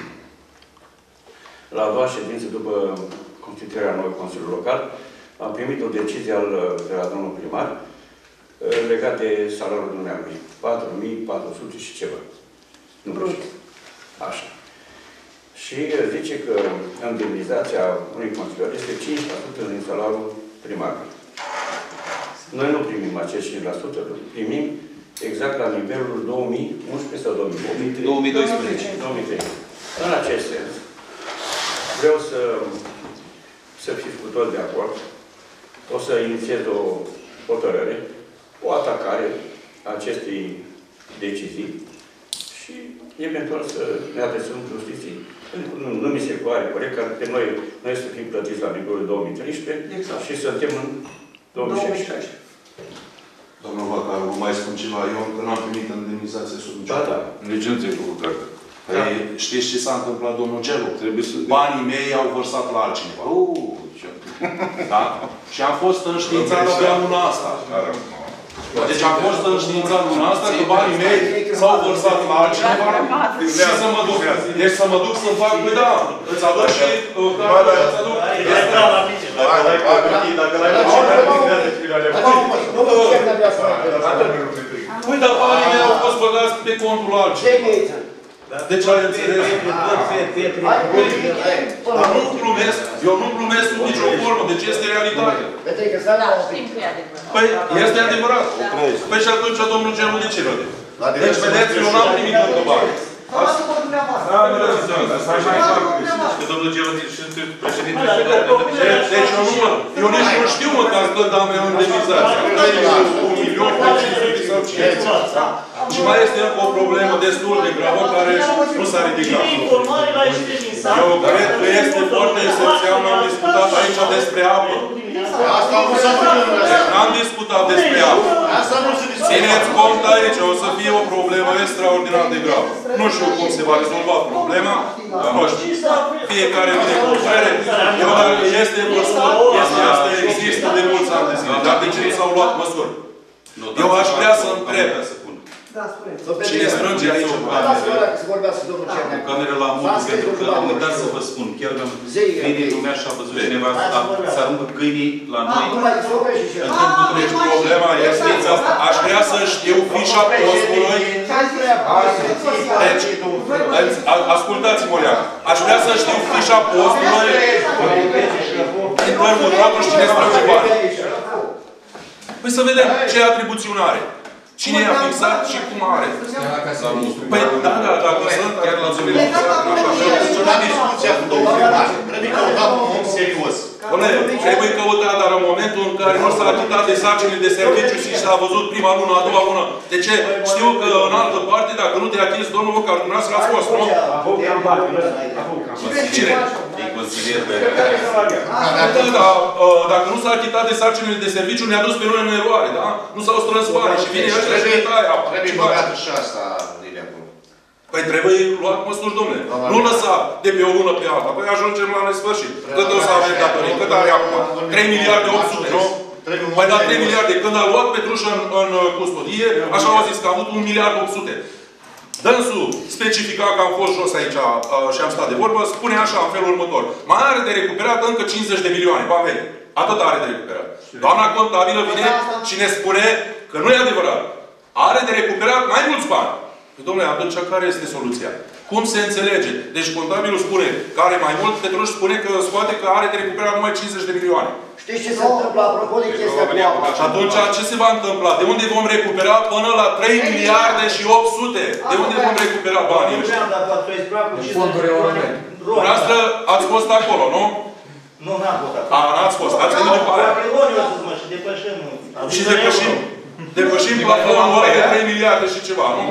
La a doua ședință, după constituirea noului Consiliu Local, am primit o decizie al, de la domnul primar legat de salariul dumneavoastră. patru mii patru sute și ceva. Nu brut. Așa. Și zice că indemnizația unui consilier este cinci la sută din salariul primarului. Noi nu primim acești cinci la sută, primim exact la nivelul două mii unsprezece sau două mii doisprezece. două mii trei. În acest sens, vreau să, să fiți cu toți de acord. O să inițiez o hotărâre, o atacare a acestei decizii și eventual să ne adresăm justiției. Pentru că nu, nu mi se pare corect ca pe noi, noi să fim plătiți la nivelul două mii treisprezece exact. Și suntem în două mii șaisprezece. Domnul Vocaru, vă mai spun ceva. Eu încă n-am primit indemnizație sub nicio. Da, da. Nici nu ți-ai făcut cartea. Păi, da. Știți ce s-a întâmplat, domnul Gelu? Trebuie să... Banii mei au vărsat la altcineva. Uh, ce... Da? Și am fost înștiințat abia luna asta. Deci am fost înștiințat luna asta că banii mei s-au vărsat la altcineva și să mă duc. Deci să mă duc să fac, păi da, îți aduc și... Îți aduc... Dacă l-ai Păi, dar banii mei au fost băgați pe contul altcineva. Deci ai înțeles? Dar nu glumesc, eu nu glumesc în nicio formă, deci este realitatea. Da, știm că e adevărat. Păi, este adevărat. Păi și atunci domnul Gelu de ce râde? Deci, vedeți, eu n-am primit încă bani. Că domnul Gelu și președintele Deci eu nu eu nici nu știu măcar când am eu indemnizația. Un milion, cinci sute sau cinci. Și mai este încă o problemă destul de gravă care nu s-a ridicat. Eu cred că este foarte esențial, n-am discutat aici despre apă. N-am discutat despre apă. Țineți cont aici, o să fie o problemă extraordinar de gravă. Nu știu cum se va rezolva problema, nu știu. Fiecare vine cu părere. Eu dacă este măsură, chestia asta există de mulți ani de zile. Dar de ce nu s-au luat măsuri? Eu aș vrea să întreb. Da, spuneți. Cine strânge aici o cameră, să vorbească domnul Cernean. o cameră la modul, pentru că am uitat să vă spun, chiar mi-am venit lumea și a văzut cineva să aruncă câinii la noi. Deci problema este, aș vrea să știu fișa postului. Deci, ascultați-mă, Leac, aș vrea să știu fișa postului din Târgu Drotu și cine strânge bani. Păi să vedem ce atribuțiune are. Cine i-a fixat și cum are. Păi, da, da, dacă sunt, chiar la zilele la discuția cu domnul primar. Trebuie căutat un om serios. Trebuie căutat, dar în momentul în care nu s-a achitat de sarcinile de serviciu și s-a văzut prima lună, a doua lună. De ce? Știu că în altă parte, dacă nu te-ai atins, domnul Vocar, dumneavoastră ați fost, nu? Cine? E consilier pe... Dacă nu s-a achitat de sarcinile de serviciu, ne-a dus pe noi în eroare, da? Nu s-au strâns bani și vine ăștia și ne taie apa. Trebuie băgată și asta, Lilia, acolo. Păi trebuie luat măsuri, domnule. Nu lăsa de pe o lună pe alta. Păi ajungem la nesfârșit. Cât o să avem datorii? Cât are acum? trei miliarde opt sute, nu? Păi da, trei miliarde. Când a luat Petrușă în, în custodie, așa au zis că a avut un miliard opt sute. Dânsul specifica că am fost jos aici și am stat de vorbă, spune așa, în felul următor. Mai are de recuperat încă cincizeci de milioane, bani vechi. Atât are de recuperat. Doamna contabilă vine și ne spune că nu e adevărat. Are de recuperat mai mulți bani. Păi, domnule, atunci care este soluția? Cum se înțelege? Deci contabilul spune că are mai mult, Petruș spune că scoate că are de recuperat numai cincizeci de milioane. Știți ce se întâmplă apropo de chestia cu apa? Și atunci ce se va întâmpla? De unde vom recupera până la trei miliarde și opt sute? De unde vom recupera banii ăștia? Fonduri europene. Dumneavoastră ați fost acolo, nu? Nu, n-am fost acolo. A, n-ați fost. Ați venit după aia. Și depășim. Și depășim. Depășim plafonul ăla de trei miliarde și ceva, nu?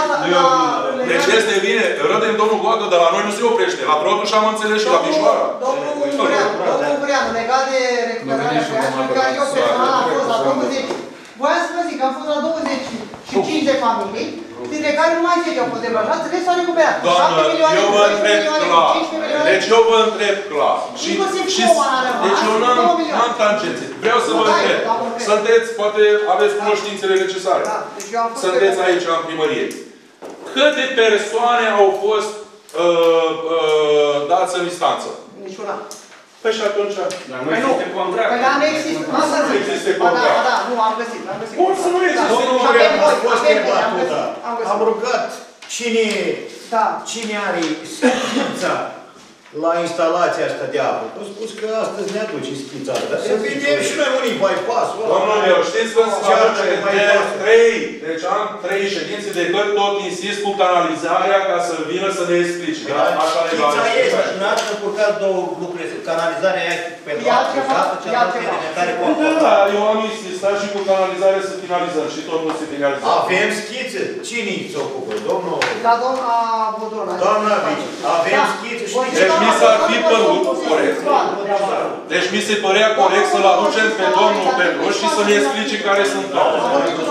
Deci este bine, râdem domnul Goagă, dar la noi nu se oprește. La Drotuș am înțeles și la Pișoara. Domnul Vreanu, legat de recuperarea creației, care eu personal am fost la douăzeci. Voiam să vă zic că am fost la douăzeci și cinci de familii, dintre care numai zece au fost deblocați, restul au recuperat. Doamnă, eu vă întreb clar. Deci eu vă întreb clar. Și, și, deci eu n-am tangențe. Vreau să vă întreb. Sunteți, poate aveți cunoștințele necesare. Sunteți aici în primărie. Câte persoane au fost uh, uh, dați în instanță? Niciuna. Păi și atunci? Dar nu există contract. Păi da, nu există. Nu există contract. contract. Da, da, nu, am găsit. Am găsit. Cum să nu există? Domnul Vreanu a fost întrebat. Am rugat cine, da. cine are schița la instalația asta de apă. Am spus că astăzi ne aduce schița. Dar să vedem și noi unii bypass-ul ăla. Domnul meu, știți că se face de trei, deci am trei ședințe de cât tot insist cu canalizarea ca să vină să ne explice. Așa ne va schița este și n-ați încurcat două lucruri. Canalizarea este pentru apă, cealaltă alimentare cu apă. Da, eu am insistat și cu canalizarea să finalizăm și tot nu se finalizează. Avem schițe? Cine se ocupă? Domnul... Da, doamna Bodona. Doamna Vici, avem schițe, știți? Deci mi s-ar fi părut corect. Deci mi se părea corect să-l aducem pe domnul Petruș și să ne explice care sunt toate.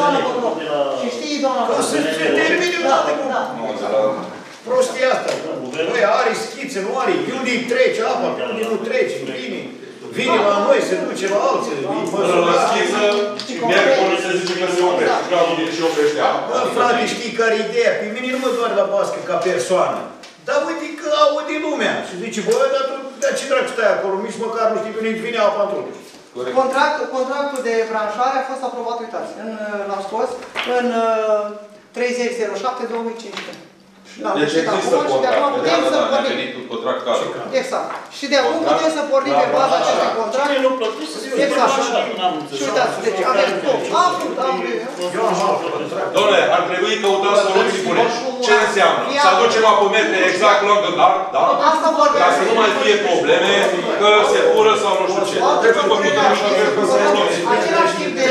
Și știi, doamna Că se termine odată cu prostia asta. Băi, are schițe, nu are. De unde trece apa, de unde nu trece, vine. Vine la noi, se duce la alții. Până la schiță, miercuri se zice că se oprește. Gradul din și oprește apa. Bă, frate, știi care e ideea? Pe mine nu mă doare la bască ca persoană. Dar uite că aude lumea. Și zice, bă, dar tu, dar ce dracu stai acolo? Nici măcar nu știi că nu-i vine apa în trup. Contractul, contractul de branșare a fost aprobat, uitați, l-am scos, în treizeci zero șapte două mii cincisprezece. Deci există contract. Ne-a venit un contract cadru. Exact. Și de acum putem să pornim pe baza acestui contract. Exact. Și uitați, deci avem tot. Absolut, am Dom'le, ar trebui căutați soluții bune. Ce înseamnă? Să aducem apometre exact lângă gard, da? Ca să nu mai fie probleme, că se fură sau nu știu ce. Trebuie făcut niște soluții. Același tip de...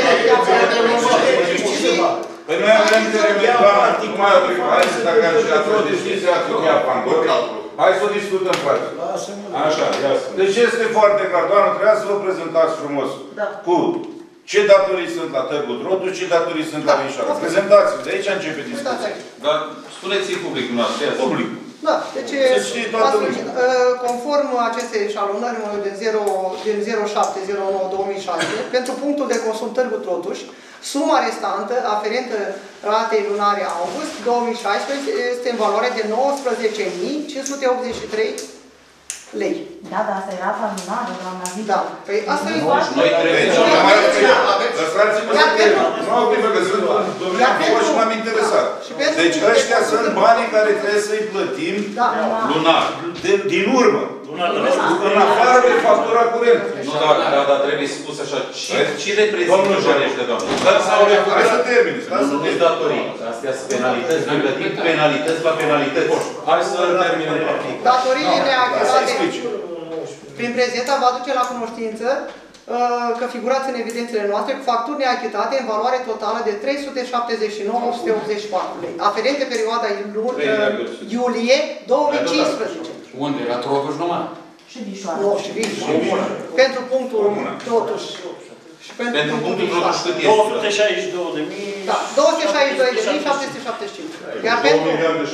Păi noi avem de remediat, mai o trecut. Hai să dacă ați o discuție, ați o chiar pan. Hai să o discutăm, frate. Așa, ia spune. Deci este foarte clar, doamnă, trebuia să vă prezentați frumos. Cu ce datorii sunt la Târgu Drotu, ce datorii sunt la Vișoara. Prezentați-vă, de aici începe discuția. Dar spuneți-i publicul noastră. Public. Da, deci astfel, conform acestei eșalonări din zero șapte zero nouă două mii șase, pentru punctul de consum Târgu Trotuș, suma restantă aferentă ratei lunare august două mii șaisprezece este în valoare de nouăsprezece mii cinci sute optzeci și trei lei. Da, dar asta e rata lunară, doamna Vita. Da, păi asta e foarte... Noi trebuie să... Lăsați-mă să te... Nu au primit că sunt domnule și m-am interesat. Deci ăștia sunt banii care trebuie să-i plătim lunar. Din urmă. În afară de factura curentă. Nu, dar dar trebuie spus așa. Ce reprezintă banii ăștia, doamne? Hai să termin. Nu sunt datorii. Astea sunt penalități. Noi plătim penalități la penalități. Hai să terminăm. Datoriile neachitate prin prezent va aduce la cunoștință că figurați în evidențele noastre cu facturi neachitate în valoare totală de trei sute șaptezeci și nouă mii opt sute optzeci și patru lei, aferente perioada iulie două mii cincisprezece. Unde? La Trotuș numai? Și Vișoara. Nu, și Vișoara. Pentru punctul Trotuș. Pentru punctul Trotuș cât este? două sute șaizeci și două de mii. Da, două sute șaizeci și doi de mii șapte sute șaptezeci și cinci. Iar pentru...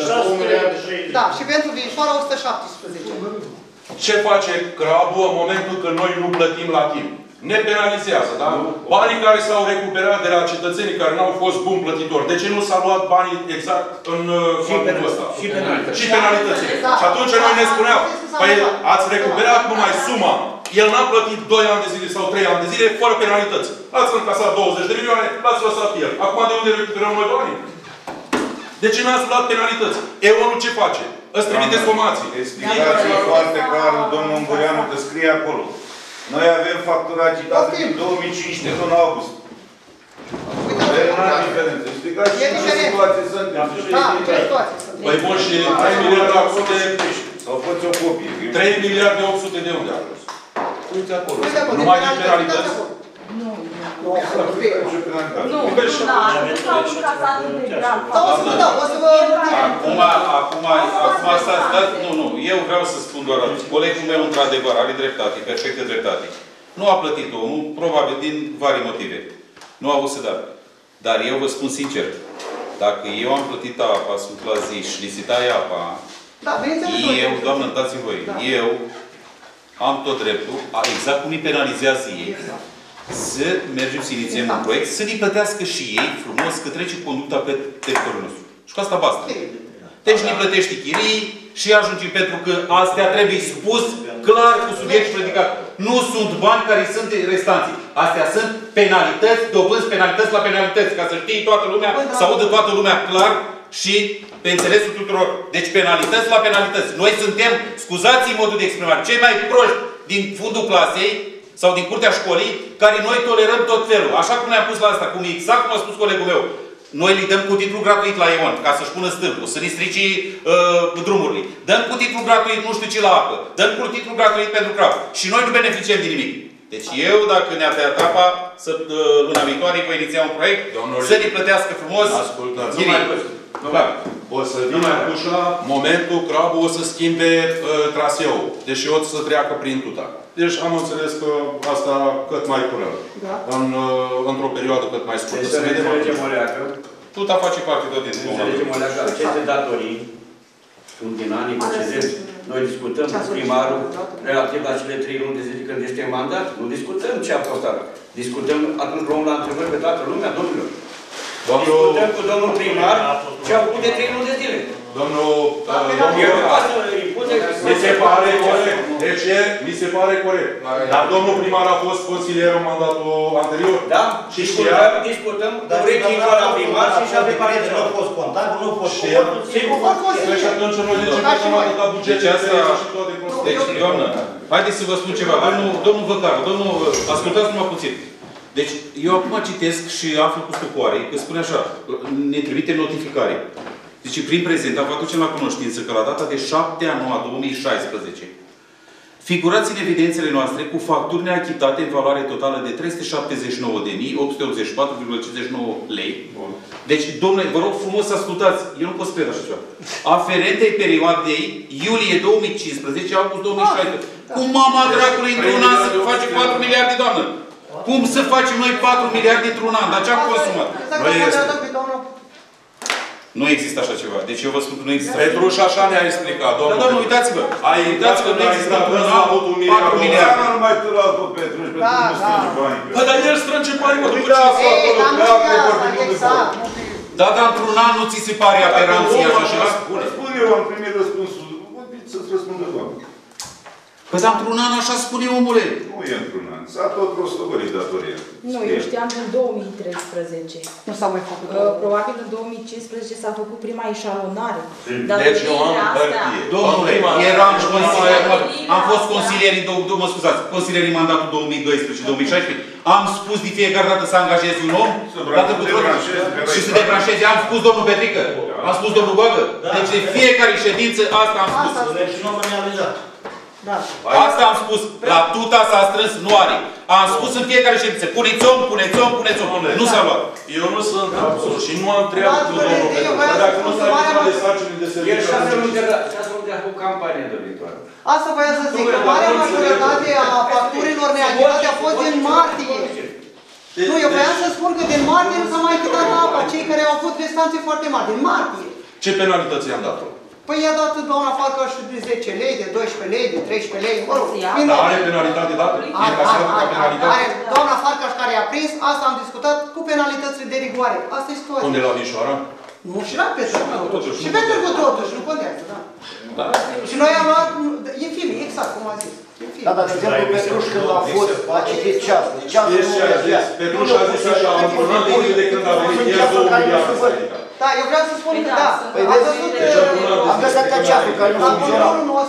Da, și pentru Vișoara o sută șaptesprezece. Ce face Crabu în momentul când noi nu plătim la timp? Ne penalizează, da? Banii care s-au recuperat de la cetățenii care n-au fost buni plătitori. De ce nu s-a luat banii exact în fondul ăsta? Și penalități. Și penalități. Și atunci noi ne spuneam, păi ați recuperat numai suma. El n-a plătit doi ani de zile sau trei ani de zile fără penalități. L-ați încasat douăzeci de milioane, l-ați lăsat el. Acum de unde recuperăm noi banii? De ce n-ați luat penalități? E O N U ce face? Îți trimite somații. Explicație foarte clară, domnul Ungureanu, că scrie acolo. Noi avem factura citată din două mii cincisprezece luna august. Nu are diferență. Explicați ce situație suntem. Da, ce situație suntem. Păi bun, și trei miliarde opt sute... Sau făți o copie. trei miliarde opt sute de unde a fost? Uite acolo. Numai din penalități? Nu. Nu, nu, nu s-au încasat integral. Da, o să vă dau, o să vă... Acum, acum, acum stați, stați, nu, nu, eu vreau să spun doar atât. Colegul meu, într-adevăr, are dreptate, perfectă dreptate. Nu a plătit omul, probabil din vari motive. Nu a avut să dea. Dar eu vă spun sincer, dacă eu am plătit apa, sunt la zi și li se taie apa, eu, doamnă, dați-mi voi, eu am tot dreptul, exact cum îi penalizează ei, să mergem să inițiem un proiect, să ne plătească și ei frumos că trece conducta pe teritoriul nostru. Și cu asta basta. Deci ne plătește chirii și ajungem, pentru că astea trebuie spus clar cu subiect și predicat. Nu sunt bani care sunt restanții. Astea sunt penalități, dobânzi penalități la penalități, ca să știe toată lumea, să audă toată lumea clar și pe înțelesul tuturor. Deci penalități la penalități. Noi suntem, scuzați-i modul de exprimare, cei mai proști din fundul clasei sau din curtea școlii, care noi tolerăm tot felul. Așa cum ne-am pus la asta, cum exact cum a spus colegul meu. Noi îi dăm cu titlu gratuit la Ion, ca să-și pună stâlpul, să ne strici uh, drumurile. Dăm cu titlu gratuit nu știu ce la apă. Dăm cu titlu gratuit pentru crap. Și noi nu beneficiem de nimic. Deci eu, dacă ne-a tăiat apa, să, uh, luna viitoare voi iniția un proiect, domnule, să ne plătească frumos. Ascultați. Nu mai da. O să vină așa, momentul, Crabu o să schimbe uh, traseul. Deși o să treacă prin Tuta. Deci am înțeles că asta cât mai curând. Da. În, uh, într-o perioadă cât mai scurtă. Deci să înțelegem o leacă. Tuta face parte tot din Să înțelegem o leacă. Aceste datorii sunt din anii precedenți. Noi discutăm cu primarul relativ la cele trei luni de zile când este în mandat. Nu discutăm ce a fost asta. Discutăm, atunci luăm la întrebări pe toată lumea, domnilor. Discutăm cu domnul primar ce a făcut de trei luni de zile. Domnul... Mi se pare corect. De ce? Mi se pare corect. Dar domnul primar a fost consilier în mandatul anterior. Da? Și știa... Discutăm urechița la primar și și-a de pare nu a fost contabil, nu a fost contabil. Și atunci noi de ce facem atâta bugete și toate prostii? Deci, doamnă, haideți să vă spun ceva. Domnul Văcaru, domnul... Ascultați numai puțin. Deci, eu acum citesc și aflu cu stupoare, că spune așa, ne trimite notificare. Deci, prin prezent, vă aducem la cunoștință că la data de șapte a noua două mii șaisprezece, figurați în evidențele noastre cu facturi neachitate în valoare totală de trei sute șaptezeci și nouă de mii opt sute optzeci și patru virgulă cincizeci și nouă lei. Bun. Deci, domnule, vă rog frumos să ascultați, eu nu pot să cred așa ceva. Aferentei perioadei iulie două mii cincisprezece, august două mii șaisprezece. Cum mama dracului într-un an să face patru miliarde, doamnă? Cum să facem noi patru miliarde într-un an? Dar ce am consumat? Nu există așa ceva. Deci eu vă spun că nu există. Petruș așa ne-a explicat, domnul. Dar, domnul, uitați-vă. Ai Uitați-vă, nu există într-un an patru miliarde. Nu mai tăra tot Petruș, pentru că nu strânge banii. Păi, dar el strânge banii, mă, după ce... Ei, dar nu e asta, exact. Da, dar într-un an nu ți se pare aberanție așa și spune. Spune eu, am primit răspunsul. Vorbiți să-ți răspundă, doamne. Păi, dar într-un an așa spune, omule. Nu e într-un an. S-a tot rostogolit datoria. Nu, eu știam în două mii treisprezece. Nu s-a mai făcut. Uh, probabil în două mii cincisprezece s-a făcut prima eșalonare. Deci eu am hârtie. Domnule, eram consilier, am fost consilier în, două, mă scuzați, consilier în mandatul două mii doisprezece două mii șaisprezece. Am spus de fiecare dată să angajezi un om, dată cu totul, și să debranșezi. Am spus domnul Petrică, am spus domnul Goagă. Deci de fiecare ședință asta am spus. Deci nu am realizat. Da. Asta am spus. La tuta s-a strâns, nu are. Am spus în fiecare ședință. Puneți om, puneți om, puneți om. Nu s-a luat. Eu nu sunt absurd și nu am treabă cu domnul Petruș. Dacă nu s-a aplicat de sarcini de El și-a serviciu... să nu dea cu campanie de viitoare. Asta voia să zic, că marea majoritate a facturilor neachitate a fost din martie. Nu, eu voiam să spun că din martie nu s-a mai achitat apa, cei care au avut restanțe foarte mari, din martie. Ce penalități i-am dat-o? Păi i-a dat doamna Farcaș de zece lei, de doisprezece lei, de treisprezece lei, mă rog. Dar are penalitate dată? E casată ca penalitate? Are doamna Farcaș care i-a prins, asta am discutat cu penalitățile de rigoare. Asta e situația. Unde la Mișoara? Nu, și la pe Târgu. Și pe Târgu totuși, nu contează, da. Și noi am luat, în fine, exact cum a zis. Da, dar, de exemplu, Petruș când a fost, a citit ceasul. Ceasul nu mergea. Petruș a zis așa, am pânat de când a venit, el două miliarde. Da, eu vreau să spun că da. Păi vezi, am găsit că ceasul care nu funcționa.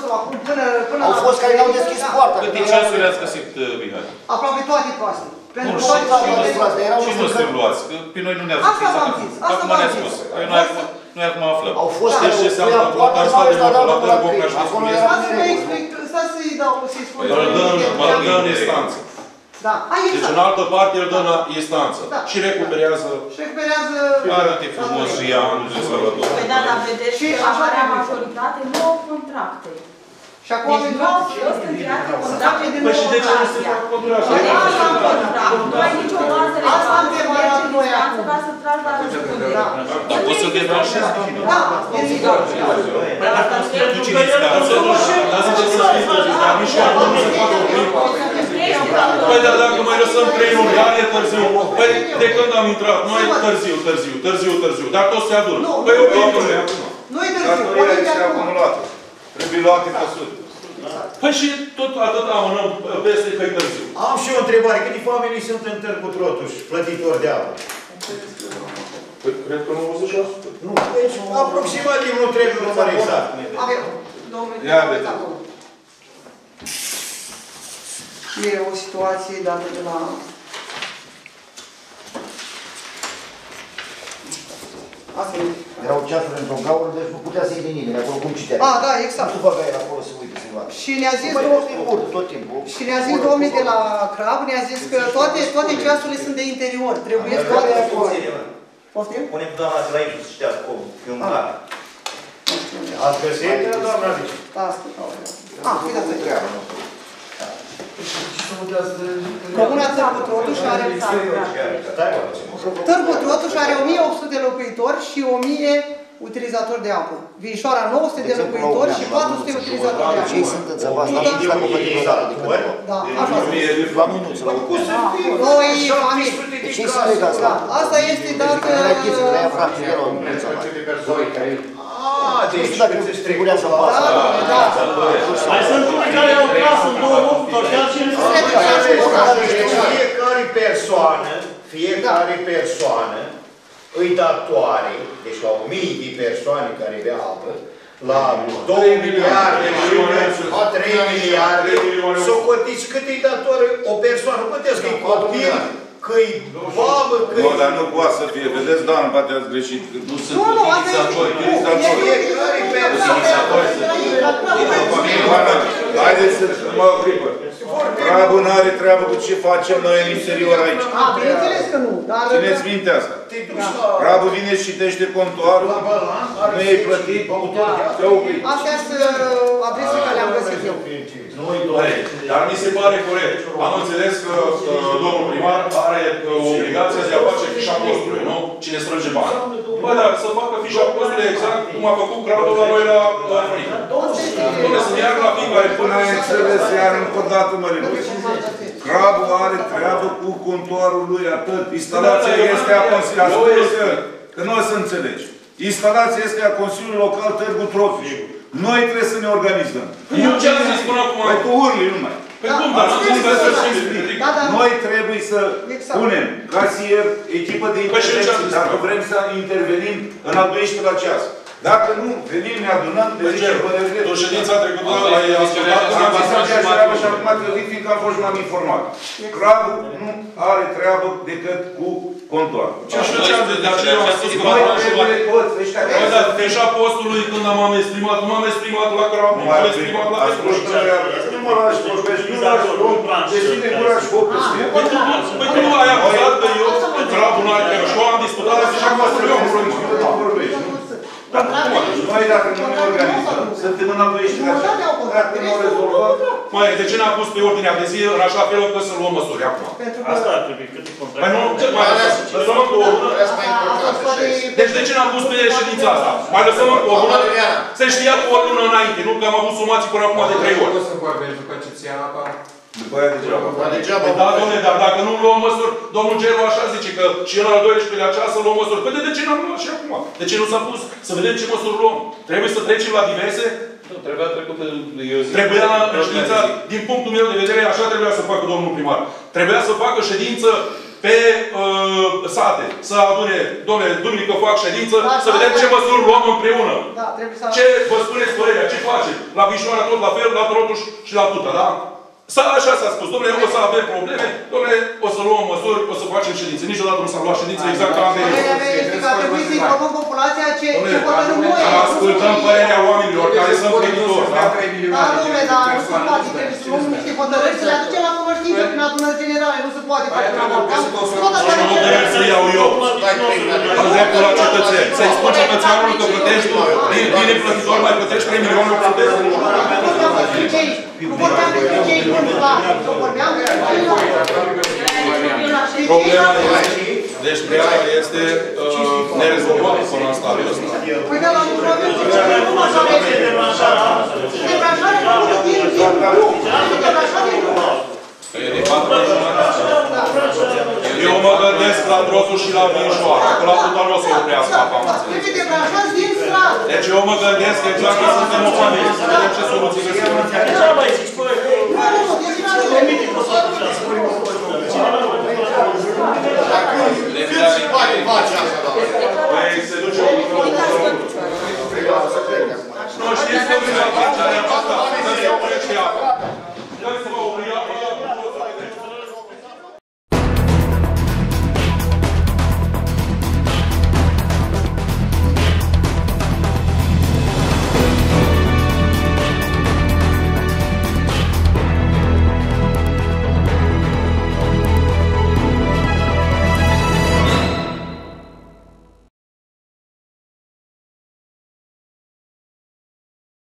Au fost care n-au deschis poarta. Câte ceasuri ați găsit, Mihai? Aproape toate proaste. Nu, și toate proaste. Și nu se luați, că pe noi nu ne-ați zis. Asta v-am zis, asta v-am zis. Noi acum aflăm. Au fost Deci ce se întâmplă? Ar sta de calculator, Boca și acolo spune. era Stați să-i explic, stați să-i dau, să-i spun. Mă dă în instanță. Da, deci în altă parte îl dă în instanță. Și recuperează... Și recuperează... Arată-te frumos și ea anul de Salvador. Păi da, dar vedeți că marea majoritate nu au contracte. Și acum deci nu au fost încheiate contracte de Păi și de ce nu se fac contracte? Asta am contract. Nu ai nicio bază legală. Asta am demarat noi acum. Ca să tragi la răspundere. Dar poți să debranșezi? Da, e sigur. Duci în instanță, dar zice să fii târziu, dar nici acum nu se facă o clipă. Păi, dar dacă mai lăsăm trei luni, iar e târziu. Păi, de când am intrat? Noi târziu, târziu, târziu, târziu. Dar toți se adună. Păi, ok, domnule. Nu e târziu, o Datoria de este acum. acumulată. Trebuie luate măsuri. Păi și tot atât amânăm peste că e târziu. Am și o întrebare. Câte familii sunt în Târgu Trotuș, plătitori de apă? Păi, cred că nouăzeci și șase. Nu, deci aproximativ nu trebuie număr exact. Avem, domnule, Ia vedeți. acolo. E o situație dată de la... Asta e. Erau ceasuri într-o gaură, deci nu putea să-i din nimeni, acolo cum citea. A, da, exact. Nu băga el acolo să uite, să vadă. Și ne-a zis, tot timpul. și ne-a zis domnul de la Crab, ne-a zis că toate, toate ceasurile sunt de interior. Trebuie toate acolo. Poftim? Pune cu doamna de la aici să știați cum, e un car. Ați găsit, doamna zice? Asta, ah, uitați să treabă. Comuna Târgu Trotuș are... Târgu Trotuș are o mie opt sute de locuitori și o mie utilizatori de apă. Viișoara nouă sute de locuitori și patru sute utilizatori de apă. Cei sunt în țăvați, dar nu știu dacă vă utilizatori de câte ori. Da, așa sunt. La minuță, la urmă. Doi familii. Deci ei sunt legați la apă. Asta este dacă... Când era ghiță, când era frate, era o minuță la apă. Ah, deci cât îți figurează în față. Da, Mai sunt unii care au casă în două locuri, și alții nu fiecare persoană, fiecare persoană îi datoare, deci la o mie de persoane care bea apă, la două miliarde și la trei miliarde, să o cotiți cât îi datoră o persoană. Nu puteți că-i copil, că-i babă, că-i... Nu, dar nu poate să fie. Vedeți, doamnă, poate ați greșit. Nu sunt nu, nu, utilizatori. Fiecare persoană. Haideți să mă clipă. Rabul n-are treabă cu ce facem noi în interior aici. A, bineînțeles că nu, dar... Țineți minte asta. Rabul vine și citește contoarul, nu e plătit, te-a oprit. Astea sunt adresele care le-am găsit eu. Nu Dar mi se pare corect. Am înțeles că domnul primar are obligația de a face fișa postului, nu? Cine strânge bani. Bă, dar să facă fișa postului exact cum a făcut Crabul la noi la Frică. Dom'le, să ne iară la fiecare până... Până ai înțeles, iar încă o dată, mă repede. Crabul are treabă cu contoarul lui, atât. Instalația este a Consiliului. Că nu o să înțelegi. Instalația este a Consiliului Local Târgu Trofiș. Noi trebuie să ne organizăm. Eu ce am zis până acum? Păi tu urli numai. Păi cum, dar nu trebuie să știm. Noi trebuie să punem casier, echipă de intervenție, dacă vrem să intervenim în al doisprezecelea ceas. Dacă nu, venim, ne adunăm, de zicem părerile. Tu ședința trecută ai ascultat? Am zis aceeași treabă și acum trăzit, fiindcă am fost și m-am informat. Crabul nu are treabă decât cu contoar. Ce și eu ce am zis, de aceea am spus că noi trebuie toți ăștia. Bă, dar deja postului când m-am exprimat, nu m-am exprimat la Crabul, m-am exprimat la Petruș. Nu mă lași vorbești, nu lași om, deschide gura și vorbești. Păi tu ai acuzat că eu, Crabul nu are treabă și eu am discutat așa cum eu am vorbești. Noi dacă nu ne organizăm, suntem în al doisprezecelea ceas. Dacă nu o rezolvăm... Măi, de ce n-am pus pe ordinea de zi în așa fel încât să luăm măsuri acum? Asta ar trebui, cât contract. Păi nu, ce mai lăsăm în două lună? Deci de ce n-am pus pe ședința asta? Mai lăsăm în două lună? Se știa cu o lună înainte, nu? Că am avut sumații până acum de trei ori. O să vorbim după ce ți-a apa. După aia degeaba. Da, dom'le, dar dacă nu luăm măsuri, domnul Gelu așa zice că și în al doisprezecelea ceas să luăm măsuri. Păi de ce n-am luat și acum? De ce nu s-a pus? Să vedem ce măsuri luăm. Trebuie să trecem la diverse? Trebuia trecut eu zic. Trebuia ședința, din punctul meu de vedere, așa trebuia să facă domnul primar. Trebuia să facă ședință pe uh, sate, să adune, dom'le, duminică fac ședință, da, să vedem ce măsuri luăm împreună. Da, trebuie să... Ce vă spuneți părerea, ce face? La Vișoara tot la fel, la Trotuș și la Tuta, da? Așa s-a spus, dom'le, o să avem probleme, dom'le, o să luăm măsuri, o să facem ședințe. Niciodată nu s-a luat ședințe exact ca anterior. Părerea mea este că ar trebui să informăm populația ce hotărâm noi. Ascultăm părerea oamenilor care sunt plătitori, da? Da, dom'le, dar nu se poate, trebuie să luăm niște hotărâri, să le aducem la cunoștință prin adunări generale, nu se poate face la Balcan. Și nu trebuie să iau eu. Am dreptul la cetățeni. Să-i spun cetățeanul că plătești tu. Din neplătitor mai plătești trei milioane opt sute. Nu vorbeam despre cei controlari, nu vorbeam despre cei Problema este, deci treaba este nerezolvată până în stadiul ăsta. Păi da, la un problem de ce nu așa vezi? Debranșare nu, din, din, nu, debranșare nu. E de patru de jumătate. Eu mă gândesc la Trotul și la Vișoara, că la Tuta nu o să oprească apa, am înțeles. Trebuie debranșați din stradă. Deci eu mă gândesc exact că suntem o familie, să vedem ce soluții găsim. Ce mai zici, băi? Nu, nu, nu, deci nu permite că o să Cât se poate face asta?